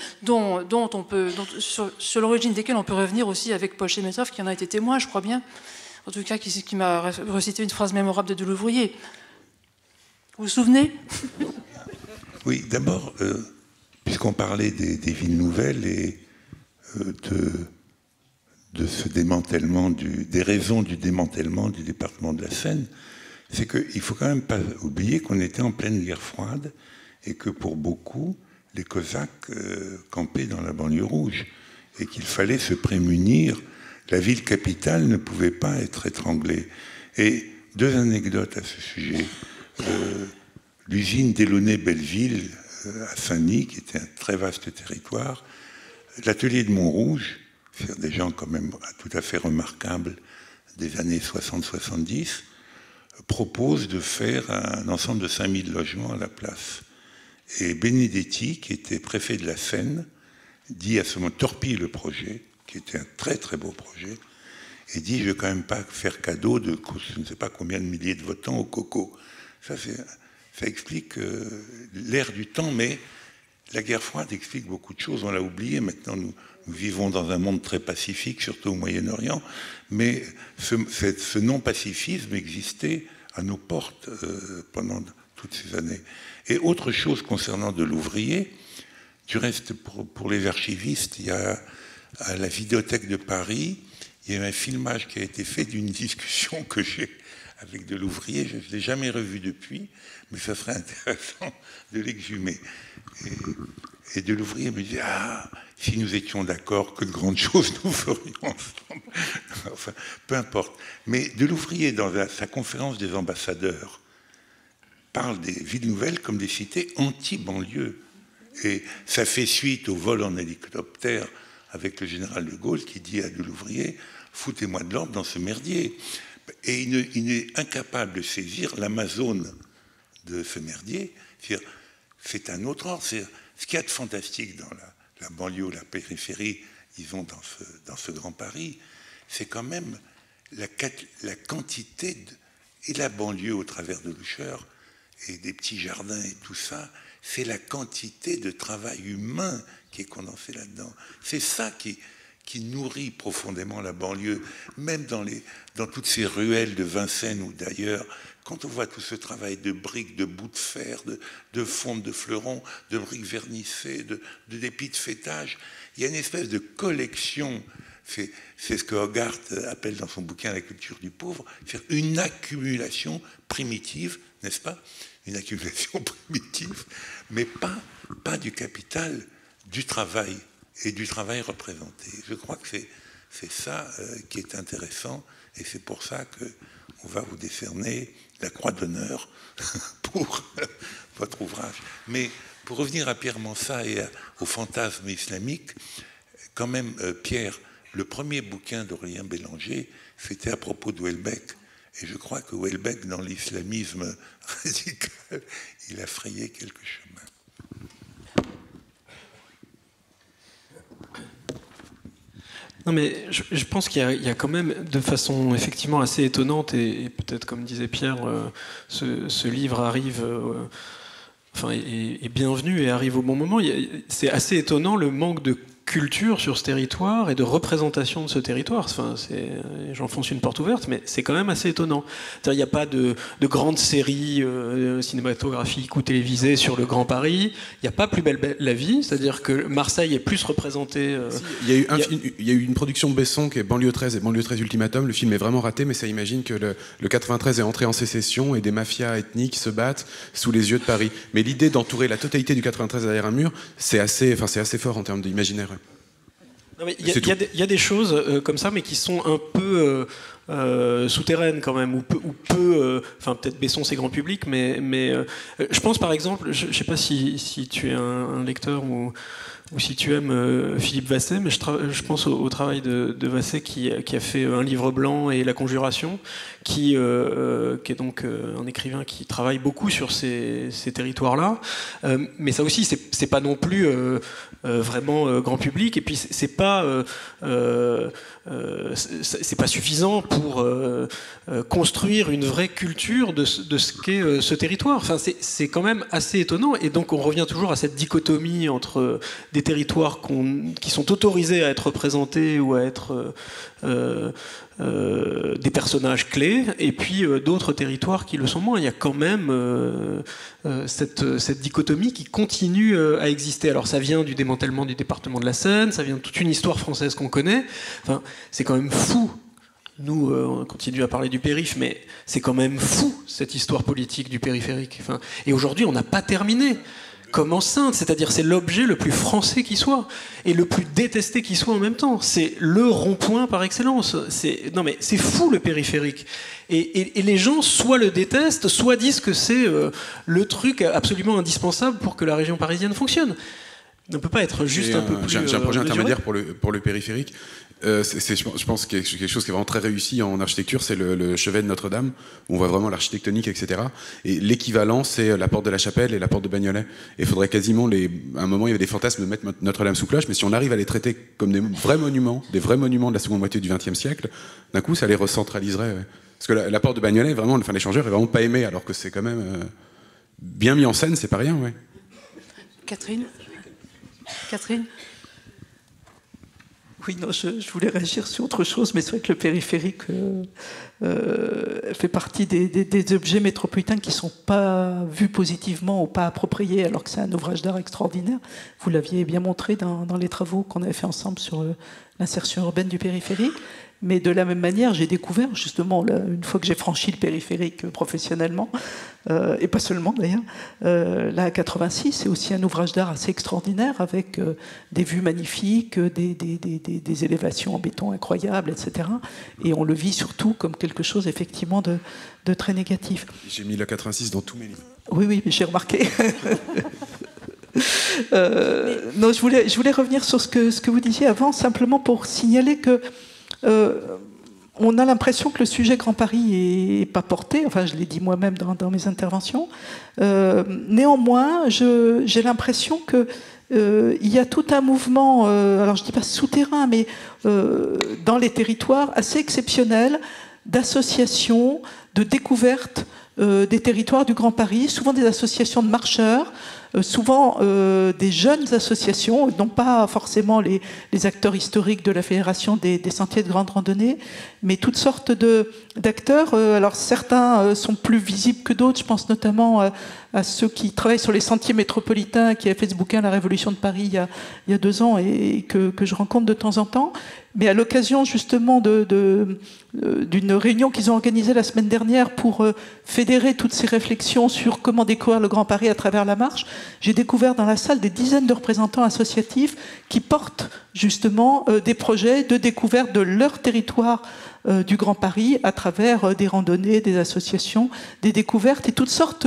A: sur l'origine desquelles on peut revenir aussi avec Paul Chemetov, qui en a été témoin, je crois bien, en tout cas qui m'a recité une phrase mémorable de Delouvrier. Vous vous souvenez ?
C: Oui, d'abord, puisqu'on parlait des villes nouvelles et de ce démantèlement, des raisons du démantèlement du département de la Seine, c'est qu'il ne faut quand même pas oublier qu'on était en pleine guerre froide et que pour beaucoup, les Cosaques campaient dans la banlieue rouge et qu'il fallait se prémunir. La ville capitale ne pouvait pas être étranglée. Et deux anecdotes à ce sujet. L'usine Delaunay-Belleville à Saint-Denis, qui était un très vaste territoire, l'atelier de Montrouge, c'est des gens quand même tout à fait remarquables des années 60-70, propose de faire un ensemble de 5000 logements à la place. Et Benedetti, qui était préfet de la Seine, dit à ce moment, torpille le projet, qui était un très très beau projet, et dit, je ne vais quand même pas faire cadeau de je ne sais pas combien de milliers de votants au coco. Ça explique l'ère du temps, mais la guerre froide explique beaucoup de choses. On l'a oublié, maintenant nous vivons dans un monde très pacifique, surtout au Moyen-Orient, mais ce non-pacifisme existait à nos portes pendant toutes ces années. Et autre chose concernant Delouvrier, du reste, pour les archivistes, il y a à la Vidéothèque de Paris, il y a eu un filmage qui a été fait d'une discussion que j'ai avec Delouvrier. Je ne l'ai jamais revu depuis, mais ça serait intéressant de l'exhumer. Et Delouvrier me dit « Ah, si nous étions d'accord, que de grandes choses nous ferions ensemble. » Enfin, peu importe. Mais Delouvrier, dans sa conférence des ambassadeurs, parle des villes nouvelles comme des cités anti-banlieue. Et ça fait suite au vol en hélicoptère avec le général de Gaulle qui dit à Delouvrier « Foutez-moi de l'ordre dans ce merdier ». Et il est incapable de saisir l'Amazone de ce merdier. C'est un autre ordre. Ce qu'il y a de fantastique dans la banlieue ou la périphérie, disons, dans ce Grand Paris, c'est quand même la quantité et la banlieue au travers de Loucheur et des petits jardins et tout ça, c'est la quantité de travail humain qui est condensée là-dedans. C'est ça qui nourrit profondément la banlieue, même dans toutes ces ruelles de Vincennes ou d'ailleurs, quand on voit tout ce travail de briques, de bouts de fer, de fonte de fleurons, de briques vernissées, de dépits de fêtage, il y a une espèce de collection, c'est ce que Hogarth appelle dans son bouquin La culture du pauvre, c'est une accumulation primitive, n'est-ce pas? Une accumulation primitive, mais pas du capital, du travail, et du travail représenté. Je crois que c'est ça qui est intéressant, et c'est pour ça qu'on va vous décerner la Croix d'honneur pour votre ouvrage. Mais pour revenir à Pierre Mansart et au fantasme islamique, quand même, Pierre, le premier bouquin d'Aurélien Bélanger, c'était à propos de Houellebecq. Et je crois que Houellebecq, dans l'islamisme radical, il a frayé quelques chemins.
H: Non, mais je pense qu'il y a quand même, de façon effectivement assez étonnante, et peut-être comme disait Pierre, ce livre arrive, est bienvenu et arrive au bon moment. C'est assez étonnant le manque de culture sur ce territoire et de représentation de ce territoire. Enfin, j'enfonce une porte ouverte, mais c'est quand même assez étonnant. Il n'y a pas de grandes séries cinématographiques ou télévisées sur le Grand Paris. Il n'y a pas Plus belle la vie, c'est-à-dire que Marseille est plus représentée.
B: Il y a eu une production de Besson qui est Banlieue 13 et Banlieue 13 Ultimatum. Le film est vraiment raté, mais ça imagine que le 93 est entré en sécession et des mafias ethniques se battent sous les yeux de Paris. Mais l'idée d'entourer la totalité du 93 derrière un mur, c'est assez fort en termes d'imaginaire.
H: Il y a des choses comme ça, mais qui sont un peu souterraines quand même, ou peu. Enfin, peut-être Besson, c'est grand public, mais je pense par exemple, je ne sais pas si tu es un lecteur ou si tu aimes Philippe Vasset, mais je pense au travail de Vasset qui a fait Un livre blanc et La Conjuration, qui est donc un écrivain qui travaille beaucoup sur ces territoires-là. Mais ça aussi, c'est pas non plus vraiment grand public, et puis c'est pas suffisant pour construire une vraie culture de ce qu'est ce territoire. Enfin, c'est quand même assez étonnant, et donc on revient toujours à cette dichotomie entre des territoires qui sont autorisés à être représentés ou à être des personnages clés, et puis d'autres territoires qui le sont moins. Il y a quand même cette dichotomie qui continue à exister. Alors ça vient du démantèlement du département de la Seine, ça vient de toute une histoire française qu'on connaît. Enfin, c'est quand même fou. Nous, on continue à parler du périph', mais c'est quand même fou, cette histoire politique du périphérique. Enfin, et aujourd'hui, on n'a pas terminé. Comme enceinte, c'est-à-dire c'est l'objet le plus français qui soit et le plus détesté qui soit en même temps. C'est le rond-point par excellence. Non mais c'est fou le périphérique. Et les gens soit le détestent, soit disent que c'est le truc absolument indispensable pour que la région parisienne fonctionne. On ne peut pas être juste un peu plus.
B: J'ai un projet intermédiaire pour le périphérique. Je pense que quelque chose qui est vraiment très réussi en architecture, c'est le chevet de Notre-Dame, où on voit vraiment l'architectonique, etc. Et l'équivalent, c'est la porte de la Chapelle et la porte de Bagnolet. Et il faudrait quasiment, à un moment, il y avait des fantasmes de mettre Notre-Dame sous cloche, mais si on arrive à les traiter comme des vrais monuments de la seconde moitié du XXe siècle, d'un coup, ça les recentraliserait. Ouais. Parce que la porte de Bagnolet, vraiment, l'échangeur est vraiment pas aimé, alors que c'est quand même bien mis en scène, c'est pas rien, ouais.
A: Catherine.
D: Oui, non, je voulais réagir sur autre chose, mais c'est vrai que le périphérique fait partie des objets métropolitains qui ne sont pas vus positivement ou pas appropriés, alors que c'est un ouvrage d'art extraordinaire. Vous l'aviez bien montré dans les travaux qu'on avait fait ensemble sur l'insertion urbaine du périphérique. Mais de la même manière, j'ai découvert justement, là, une fois que j'ai franchi le périphérique professionnellement, et pas seulement d'ailleurs, la 86, c'est aussi un ouvrage d'art assez extraordinaire avec des vues magnifiques, des élévations en béton incroyables, etc. Et on le vit surtout comme quelque chose effectivement de très négatif.
B: J'ai mis la 86 dans tous mes livres.
D: Oui, j'ai remarqué. Non, je voulais revenir sur ce que vous disiez avant, simplement pour signaler que on a l'impression que le sujet Grand Paris n'est pas porté, enfin je l'ai dit moi-même dans mes interventions. Néanmoins, j'ai l'impression qu'il y a tout un mouvement, alors je ne dis pas souterrain, mais dans les territoires assez exceptionnel d'associations, de découverte des territoires du Grand Paris, souvent des associations de marcheurs, souvent des jeunes associations, non pas forcément les acteurs historiques de la Fédération des sentiers de grande randonnée, mais toutes sortes d'acteurs. Alors certains sont plus visibles que d'autres, je pense notamment à ceux qui travaillent sur les sentiers métropolitains, qui avaient fait ce bouquin La Révolution de Paris il y a 2 ans et que je rencontre de temps en temps. Mais à l'occasion justement d'une réunion qu'ils ont organisée la semaine dernière pour fédérer toutes ces réflexions sur comment découvrir le Grand Paris à travers la marche, j'ai découvert dans la salle des dizaines de représentants associatifs qui portent justement des projets de découverte de leur territoire du Grand Paris à travers des randonnées, des associations, des découvertes et toutes sortes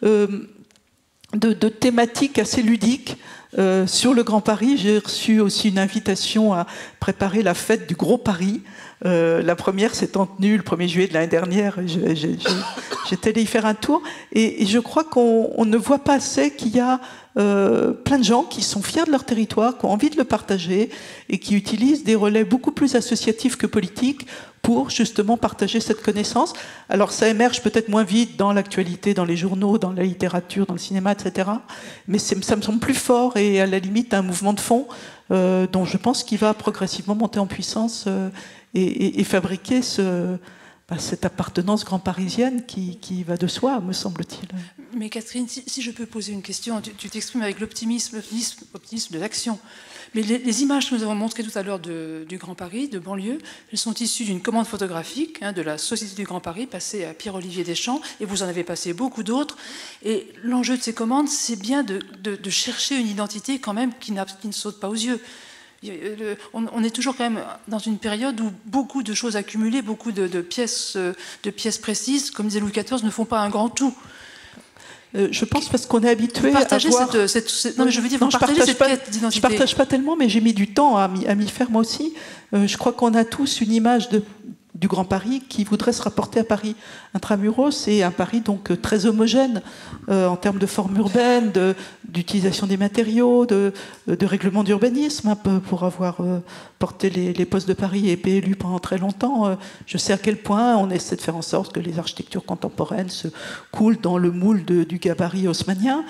D: de thématiques assez ludiques. Sur le Grand Paris, j'ai reçu aussi une invitation à préparer la fête du Gros Paris. La première s'est tenue le 1er juillet de l'année dernière. J'étais allée y faire un tour. Et je crois qu'on ne voit pas assez qu'il y a plein de gens qui sont fiers de leur territoire, qui ont envie de le partager et qui utilisent des relais beaucoup plus associatifs que politiques pour justement partager cette connaissance. Alors ça émerge peut-être moins vite dans l'actualité, dans les journaux, dans la littérature, dans le cinéma, etc. Mais ça me semble plus fort et à la limite un mouvement de fond dont je pense qu'il va progressivement monter en puissance et fabriquer cette appartenance grand parisienne qui va de soi, me semble-t-il.
A: Mais Catherine, si je peux poser une question, tu t'exprimes avec l'optimisme de l'action. Mais les images que nous avons montrées tout à l'heure du Grand Paris, de banlieue, elles sont issues d'une commande photographique de la Société du Grand Paris, passée à Pierre-Olivier Deschamps, et vous en avez passé beaucoup d'autres. Et l'enjeu de ces commandes, c'est bien de chercher une identité quand même qui ne saute pas aux yeux. On est toujours quand même dans une période où beaucoup de choses accumulées, beaucoup de pièces précises, comme disait Louis XIV, ne font pas un grand tout.
D: Je pense parce qu'on est habitué à voir...
A: Non, mais je veux dire, vous partagez cette quête d'identité.
D: Je ne partage pas tellement, mais j'ai mis du temps à m'y faire moi aussi. Je crois qu'on a tous une image du Grand Paris qui voudrait se rapporter à Paris intramuros, et un Paris donc très homogène en termes de forme urbaine, d'utilisation des matériaux, de règlement d'urbanisme, pour avoir porté les postes de Paris et PLU pendant très longtemps. Je sais à quel point on essaie de faire en sorte que les architectures contemporaines se coulent dans le moule du gabarit haussmannien.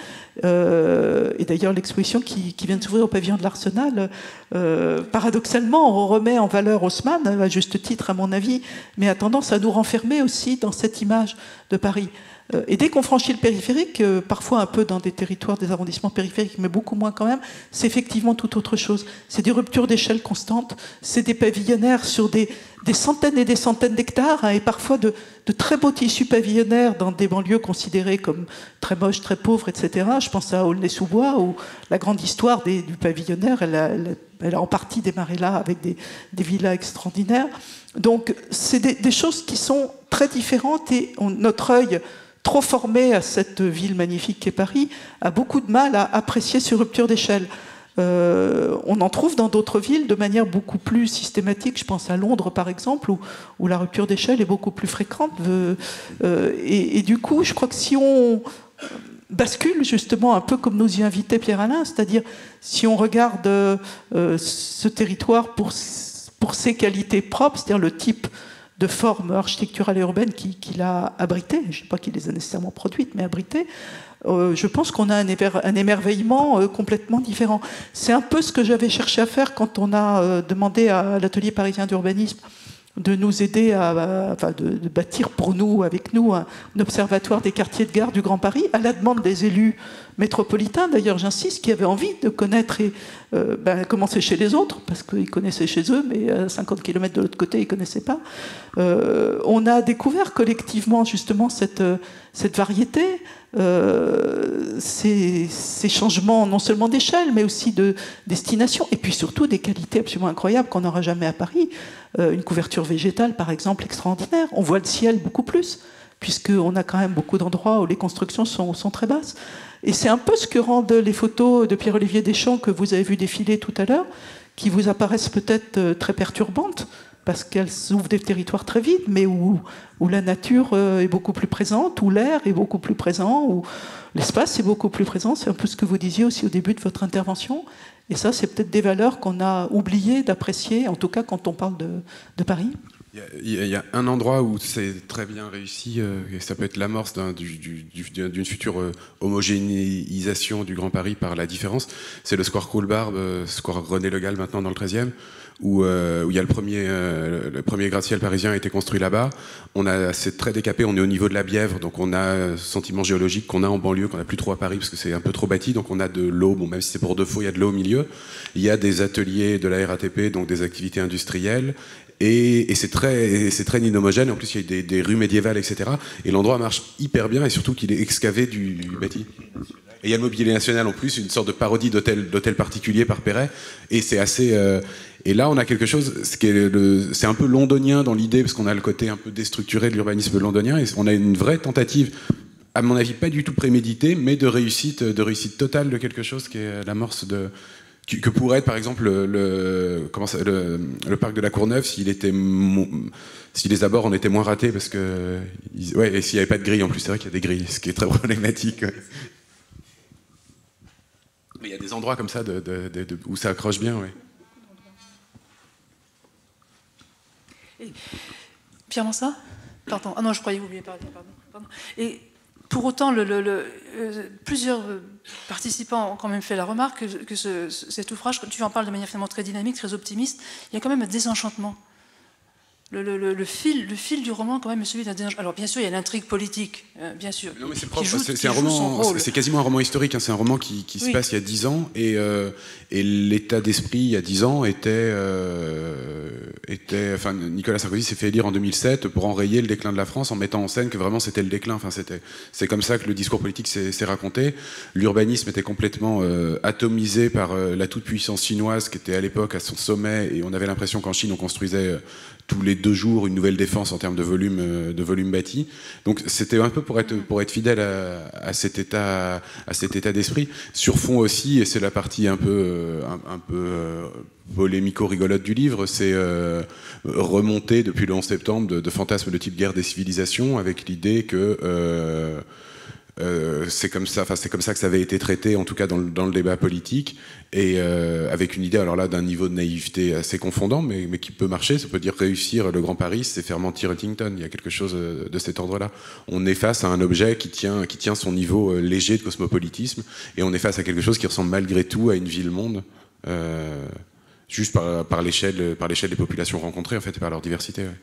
D: Et d'ailleurs, l'exposition qui vient de s'ouvrir au pavillon de l'Arsenal, paradoxalement, on remet en valeur Haussmann, à juste titre à mon avis, mais a tendance à nous renfermer aussi dans cette image de Paris. Et dès qu'on franchit le périphérique, parfois un peu dans des territoires, des arrondissements périphériques, mais beaucoup moins quand même, c'est effectivement tout autre chose. C'est des ruptures d'échelle constantes, c'est des pavillonnaires sur des centaines et des centaines d'hectares, hein, et parfois de très beaux tissus pavillonnaires dans des banlieues considérées comme très moches, très pauvres, etc. Je pense à Aulnay-sous-Bois, où la grande histoire du pavillonnaire, elle a en partie démarré là, avec des villas extraordinaires. Donc c'est des choses qui sont très différentes, et notre œil, trop formé à cette ville magnifique qu'est Paris, a beaucoup de mal à apprécier ces ruptures d'échelle. On en trouve dans d'autres villes de manière beaucoup plus systématique. Je pense à Londres, par exemple, où la rupture d'échelle est beaucoup plus fréquente. Et du coup, je crois que si on bascule justement un peu comme nous y invitait Pierre-Alain, c'est-à-dire si on regarde ce territoire pour ses qualités propres, c'est-à-dire le type de forme architecturale et urbaine qu'il a abrité, je ne sais pas qu'il les a nécessairement produites, mais abrité, je pense qu'on a un émerveillement complètement différent. C'est un peu ce que j'avais cherché à faire quand on a demandé à l'atelier parisien d'urbanisme de nous aider de bâtir pour nous, avec nous, un observatoire des quartiers de gare du Grand Paris, à la demande des élus métropolitains, d'ailleurs j'insiste, qui avaient envie de connaître comment c'est chez les autres, parce qu'ils connaissaient chez eux, mais à 50 km de l'autre côté, ils ne connaissaient pas. On a découvert collectivement justement cette variété, ces changements non seulement d'échelle, mais aussi de destination, et puis surtout des qualités absolument incroyables qu'on n'aura jamais à Paris. Une couverture végétale, par exemple, extraordinaire. On voit le ciel beaucoup plus, puisqu'on a quand même beaucoup d'endroits où les constructions sont très basses. Et c'est un peu ce que rendent les photos de Pierre-Olivier Deschamps que vous avez vu défiler tout à l'heure, qui vous apparaissent peut-être très perturbantes, parce qu'elles ouvrent des territoires très vides, mais où la nature est beaucoup plus présente, où l'air est beaucoup plus présent, où l'espace est beaucoup plus présent. C'est un peu ce que vous disiez aussi au début de votre intervention. Et ça, c'est peut-être des valeurs qu'on a oublié d'apprécier, en tout cas quand on parle de Paris.
B: Il y a un endroit où c'est très bien réussi, et ça peut être l'amorce d'une future homogénéisation du Grand Paris par la différence. C'est le square Coulbarbe, square René Le Gall maintenant dans le 13e, où il y a le premier gratte-ciel parisien a été construit là-bas. C'est très décapé, on est au niveau de la Bièvre, donc on a ce sentiment géologique qu'on a en banlieue, qu'on n'a plus trop à Paris parce que c'est un peu trop bâti, donc on a de l'eau, bon, même si c'est pour de faux, il y a de l'eau au milieu. Il y a des ateliers de la RATP, donc des activités industrielles. Et c'est très inhomogène. En plus, il y a des rues médiévales, etc. Et l'endroit marche hyper bien, et surtout qu'il est excavé du bâti. Et il y a le Mobilier National en plus, une sorte de parodie d'hôtel particulier par Perret. Et c'est assez. Et là, on a quelque chose. C'est un peu londonien dans l'idée, parce qu'on a le côté un peu déstructuré de l'urbanisme londonien. Et on a une vraie tentative, à mon avis, pas du tout préméditée, mais de réussite totale de quelque chose qui est l'amorce que pourrait être par exemple le parc de la Courneuve si les abords en étaient moins ratés, parce que et s'il n'y avait pas de grille en plus, c'est vrai qu'il y a des grilles, ce qui est très problématique. Ouais. Mais il y a des endroits comme ça où ça accroche bien, oui.
A: Pierre Mansart ? Pardon. Ah non, je croyais que vous vouliez parler. Pardon. Et pour autant, plusieurs participants ont quand même fait la remarque que cet ouvrage, tu en parles de manière finalement très dynamique, très optimiste, il y a quand même un désenchantement. Le fil du roman, quand même, est celui d'un désenchantement. Alors, bien sûr, il y a l'intrigue politique bien sûr.
B: Non, mais c'est
A: qui joue
B: c'est un
A: son
B: roman,
A: rôle.
B: c'est quasiment un roman historique. Hein. C'est un roman qui se passe il y a 10 ans et l'état d'esprit il y a 10 ans était, enfin, Nicolas Sarkozy s'est fait élire en 2007 pour enrayer le déclin de la France en mettant en scène que vraiment c'était le déclin. Enfin, c'est comme ça que le discours politique s'est raconté. L'urbanisme était complètement atomisé par la toute-puissance chinoise qui était à l'époque à son sommet et on avait l'impression qu'en Chine on construisait tous les 2 jours une nouvelle défense en termes de volume bâti. Donc c'était un peu pour être fidèle à cet état d'esprit. Sur fond aussi, et c'est la partie un peu polémico-rigolote du livre, c'est remonter depuis le 11 septembre de fantasmes de type guerre des civilisations avec l'idée que c'est comme ça que ça avait été traité, en tout cas dans le débat politique, et avec une idée alors là d'un niveau de naïveté assez confondant, mais qui peut marcher. Ça peut dire réussir le Grand Paris, c'est faire mentir Huntington. Il y a quelque chose de cet ordre-là. On est face à un objet qui tient son niveau léger de cosmopolitisme, et on est face à quelque chose qui ressemble malgré tout à une ville-monde, juste par l'échelle des populations rencontrées en fait, et par leur diversité. Ouais.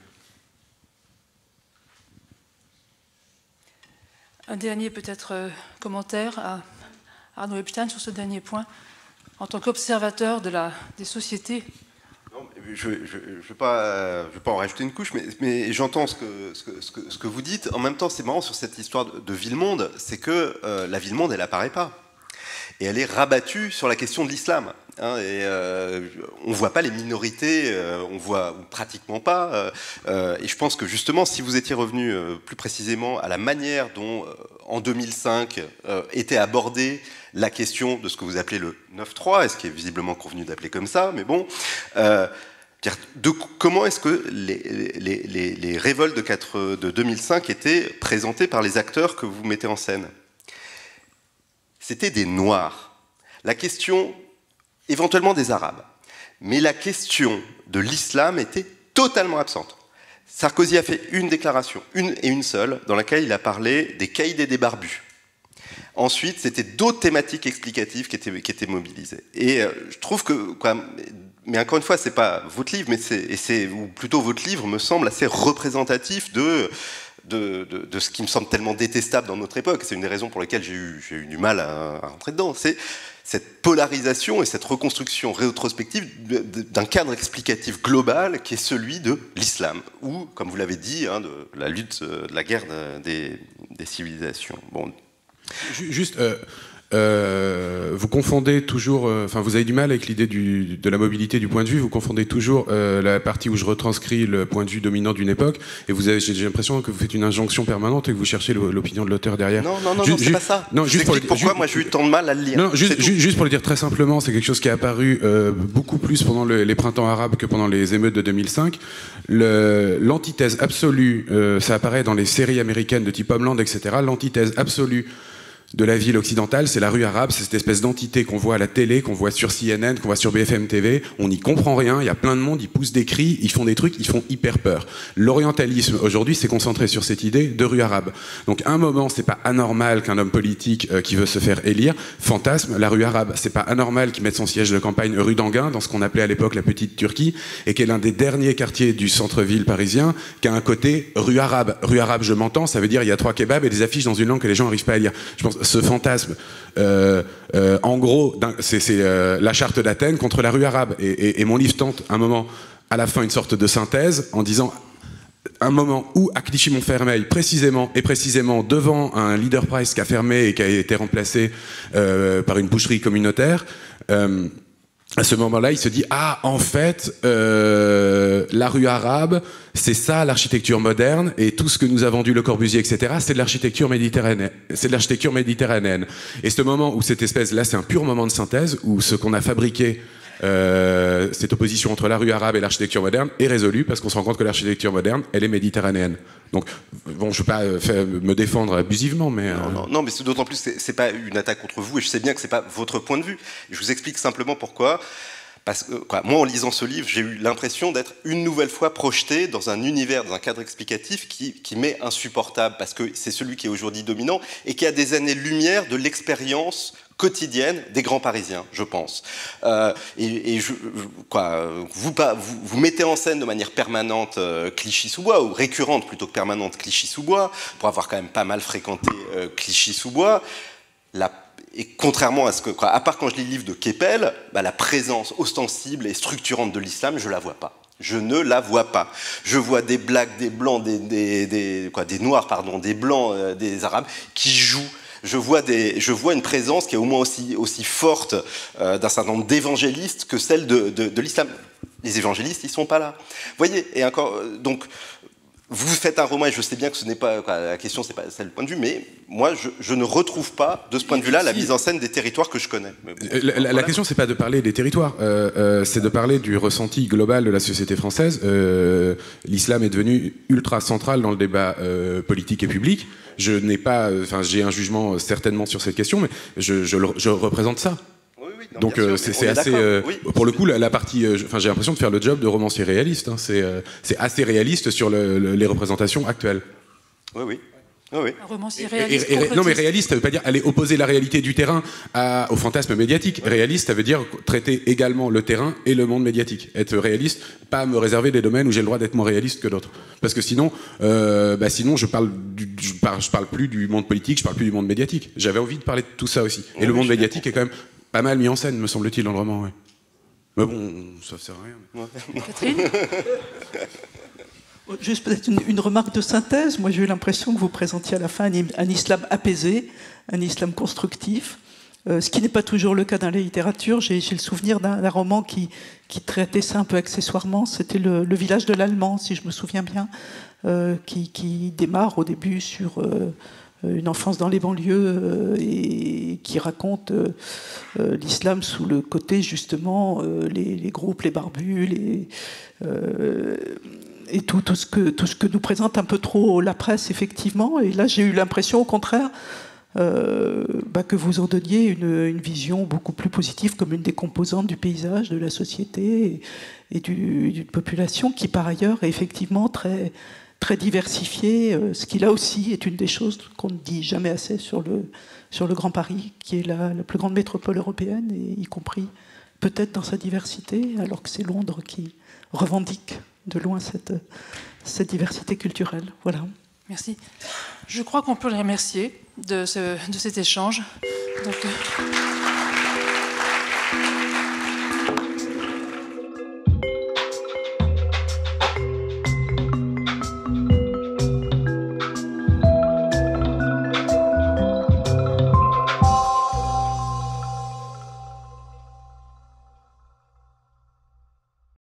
A: Un dernier peut-être commentaire à Arnaud Epstein sur ce dernier point, en tant qu'observateur des sociétés.
E: Non, je ne veux pas en rajouter une couche, mais j'entends ce que vous dites. En même temps, c'est marrant sur cette histoire de ville-monde, c'est que la ville-monde, elle n'apparaît pas. Et elle est rabattue sur la question de l'islam. Hein, et on ne voit pas les minorités, on voit pratiquement pas. Et je pense que justement, si vous étiez revenu plus précisément à la manière dont, en 2005, était abordée la question de ce que vous appelez le 9-3, et ce qui est visiblement convenu d'appeler comme ça, mais bon, comment est-ce que les révoltes de 2005 étaient présentées par les acteurs que vous mettez en scène? C'était des Noirs. La question, éventuellement des Arabes. Mais la question de l'islam était totalement absente. Sarkozy a fait une déclaration, une seule, dans laquelle il a parlé des caïds et des barbus. Ensuite, c'était d'autres thématiques explicatives qui étaient mobilisées. Et je trouve que, mais encore une fois, c'est pas votre livre, ou plutôt votre livre me semble assez représentatif de ce qui me semble tellement détestable dans notre époque. C'est une des raisons pour lesquelles j'ai eu du mal à rentrer dedans. C'est cette polarisation et cette reconstruction rétrospective d'un cadre explicatif global qui est celui de l'islam, ou, comme vous l'avez dit, hein, de la lutte, de la guerre des civilisations. Bon.
B: Juste... vous confondez toujours, enfin vous avez du mal avec l'idée de la mobilité du point de vue, vous confondez toujours la partie où je retranscris le point de vue dominant d'une époque, et j'ai l'impression que vous faites une injonction permanente et que vous cherchez l'opinion de l'auteur derrière.
E: Non, c'est pas ça.
B: Non, juste
E: pourquoi moi j'ai eu tant de mal à le lire.
B: Non, juste pour le dire très simplement, c'est quelque chose qui est apparu beaucoup plus pendant les printemps arabes que pendant les émeutes de 2005. L'antithèse absolue, ça apparaît dans les séries américaines de type Homeland, etc. L'antithèse absolue de la ville occidentale, c'est la rue arabe, c'est cette espèce d'entité qu'on voit à la télé, qu'on voit sur CNN, qu'on voit sur BFM TV, on n'y comprend rien, il y a plein de monde, ils poussent des cris, ils font des trucs, ils font hyper peur. L'orientalisme, aujourd'hui, s'est concentré sur cette idée de rue arabe. Donc, à un moment, c'est pas anormal qu'un homme politique qui veut se faire élire fantasme la rue arabe. C'est pas anormal qu'il mette son siège de campagne rue d'Anguin, dans ce qu'on appelait à l'époque la Petite Turquie, et qui est l'un des derniers quartiers du centre-ville parisien, qui a un côté rue arabe. Rue arabe, je m'entends, ça veut dire il y a 3 kebabs et des affiches dans une langue que les gens n'arrivent pas à lire. Je pense ce fantasme, en gros, c'est la charte d'Athènes contre la rue arabe. Et mon livre tente, un moment, à la fin, une sorte de synthèse, en disant un moment où, à Clichy-Montfermeil, précisément devant un Leader Price qui a fermé et qui a été remplacé par une boucherie communautaire, à ce moment-là, il se dit « Ah, en fait, la rue arabe, c'est ça l'architecture moderne, et tout ce que nous a vendu Le Corbusier, etc., c'est de l'architecture méditerranéenne. C'est de l'architecture méditerranéenne. » Et ce moment où cette espèce, là, c'est un pur moment de synthèse, où ce qu'on a fabriqué, cette opposition entre la rue arabe et l'architecture moderne, est résolu, parce qu'on se rend compte que l'architecture moderne, elle est méditerranéenne. Donc, bon, je ne veux pas me défendre abusivement, mais...
E: Non, mais d'autant plus, c'est pas une attaque contre vous, et je sais bien que c'est pas votre point de vue. Je vous explique simplement pourquoi. Parce que, moi, en lisant ce livre, j'ai eu l'impression d'être une nouvelle fois projeté dans un univers, dans un cadre explicatif qui m'est insupportable, parce que c'est celui qui est aujourd'hui dominant et qui a des années-lumière de l'expérience quotidienne des grands Parisiens, je pense. Vous mettez en scène de manière permanente Clichy-sous-Bois, ou récurrente plutôt que permanente Clichy-sous-Bois, pour avoir quand même pas mal fréquenté Clichy-sous-Bois. Et contrairement à ce que, à part quand je lis le livre de Keppel, la présence ostensible et structurante de l'islam, je la vois pas. Je ne la vois pas. Je vois des blacks, des blancs, des noirs, pardon, des blancs, des arabes qui jouent. Je vois une présence qui est au moins aussi forte d'un certain nombre d'évangélistes que celle de l'islam. Les évangélistes, ils sont pas là. Vous voyez, et encore, donc. Vous faites un roman, et je sais bien que ce n'est pas la question, c'est pas le point de vue, mais moi, je ne retrouve pas, de ce point de vue-là, la mise en scène des territoires que je connais.
B: La question, c'est pas de parler des territoires, c'est de parler du ressenti global de la société française. L'islam est devenu ultra central dans le débat politique et public. Je n'ai pas, j'ai un jugement certainement sur cette question, mais je représente ça.
E: Non,
B: donc c'est assez oui. Pour le coup la partie j'ai l'impression de faire le job de romancier réaliste, hein. C'est assez réaliste sur les représentations actuelles.
E: Oui.
A: Un romancier réaliste.
B: Non, mais réaliste, ça veut pas dire aller opposer la réalité du terrain au fantasme médiatique. Réaliste, ça veut dire traiter également le terrain et le monde médiatique. Être réaliste, pas me réserver des domaines où j'ai le droit d'être moins réaliste que d'autres. Parce que sinon je parle plus du monde politique, je parle plus du monde médiatique. J'avais envie de parler de tout ça aussi. Et le monde médiatique est quand même pas mal mis en scène, me semble-t-il, dans le roman. Ouais. Mais bon, ça sert à rien. Mais...
A: Catherine ?
D: Juste peut-être une remarque de synthèse. Moi, j'ai eu l'impression que vous présentiez à la fin un islam apaisé, un islam constructif, ce qui n'est pas toujours le cas dans la littérature. J'ai le souvenir d'un roman qui traitait ça un peu accessoirement. C'était le village de l'Allemand, si je me souviens bien, qui démarre au début sur... une enfance dans les banlieues et qui raconte l'islam sous le côté justement les groupes, les barbus, et tout ce que nous présente un peu trop la presse effectivement. Et là j'ai eu l'impression au contraire que vous en donniez une vision beaucoup plus positive comme une des composantes du paysage, de la société et d'une population qui par ailleurs est effectivement très diversifié, ce qui là aussi est une des choses qu'on ne dit jamais assez sur le Grand Paris, qui est la plus grande métropole européenne, et y compris peut-être dans sa diversité, alors que c'est Londres qui revendique de loin cette diversité culturelle. Voilà.
A: Merci. Je crois qu'on peut les remercier de cet échange. Donc,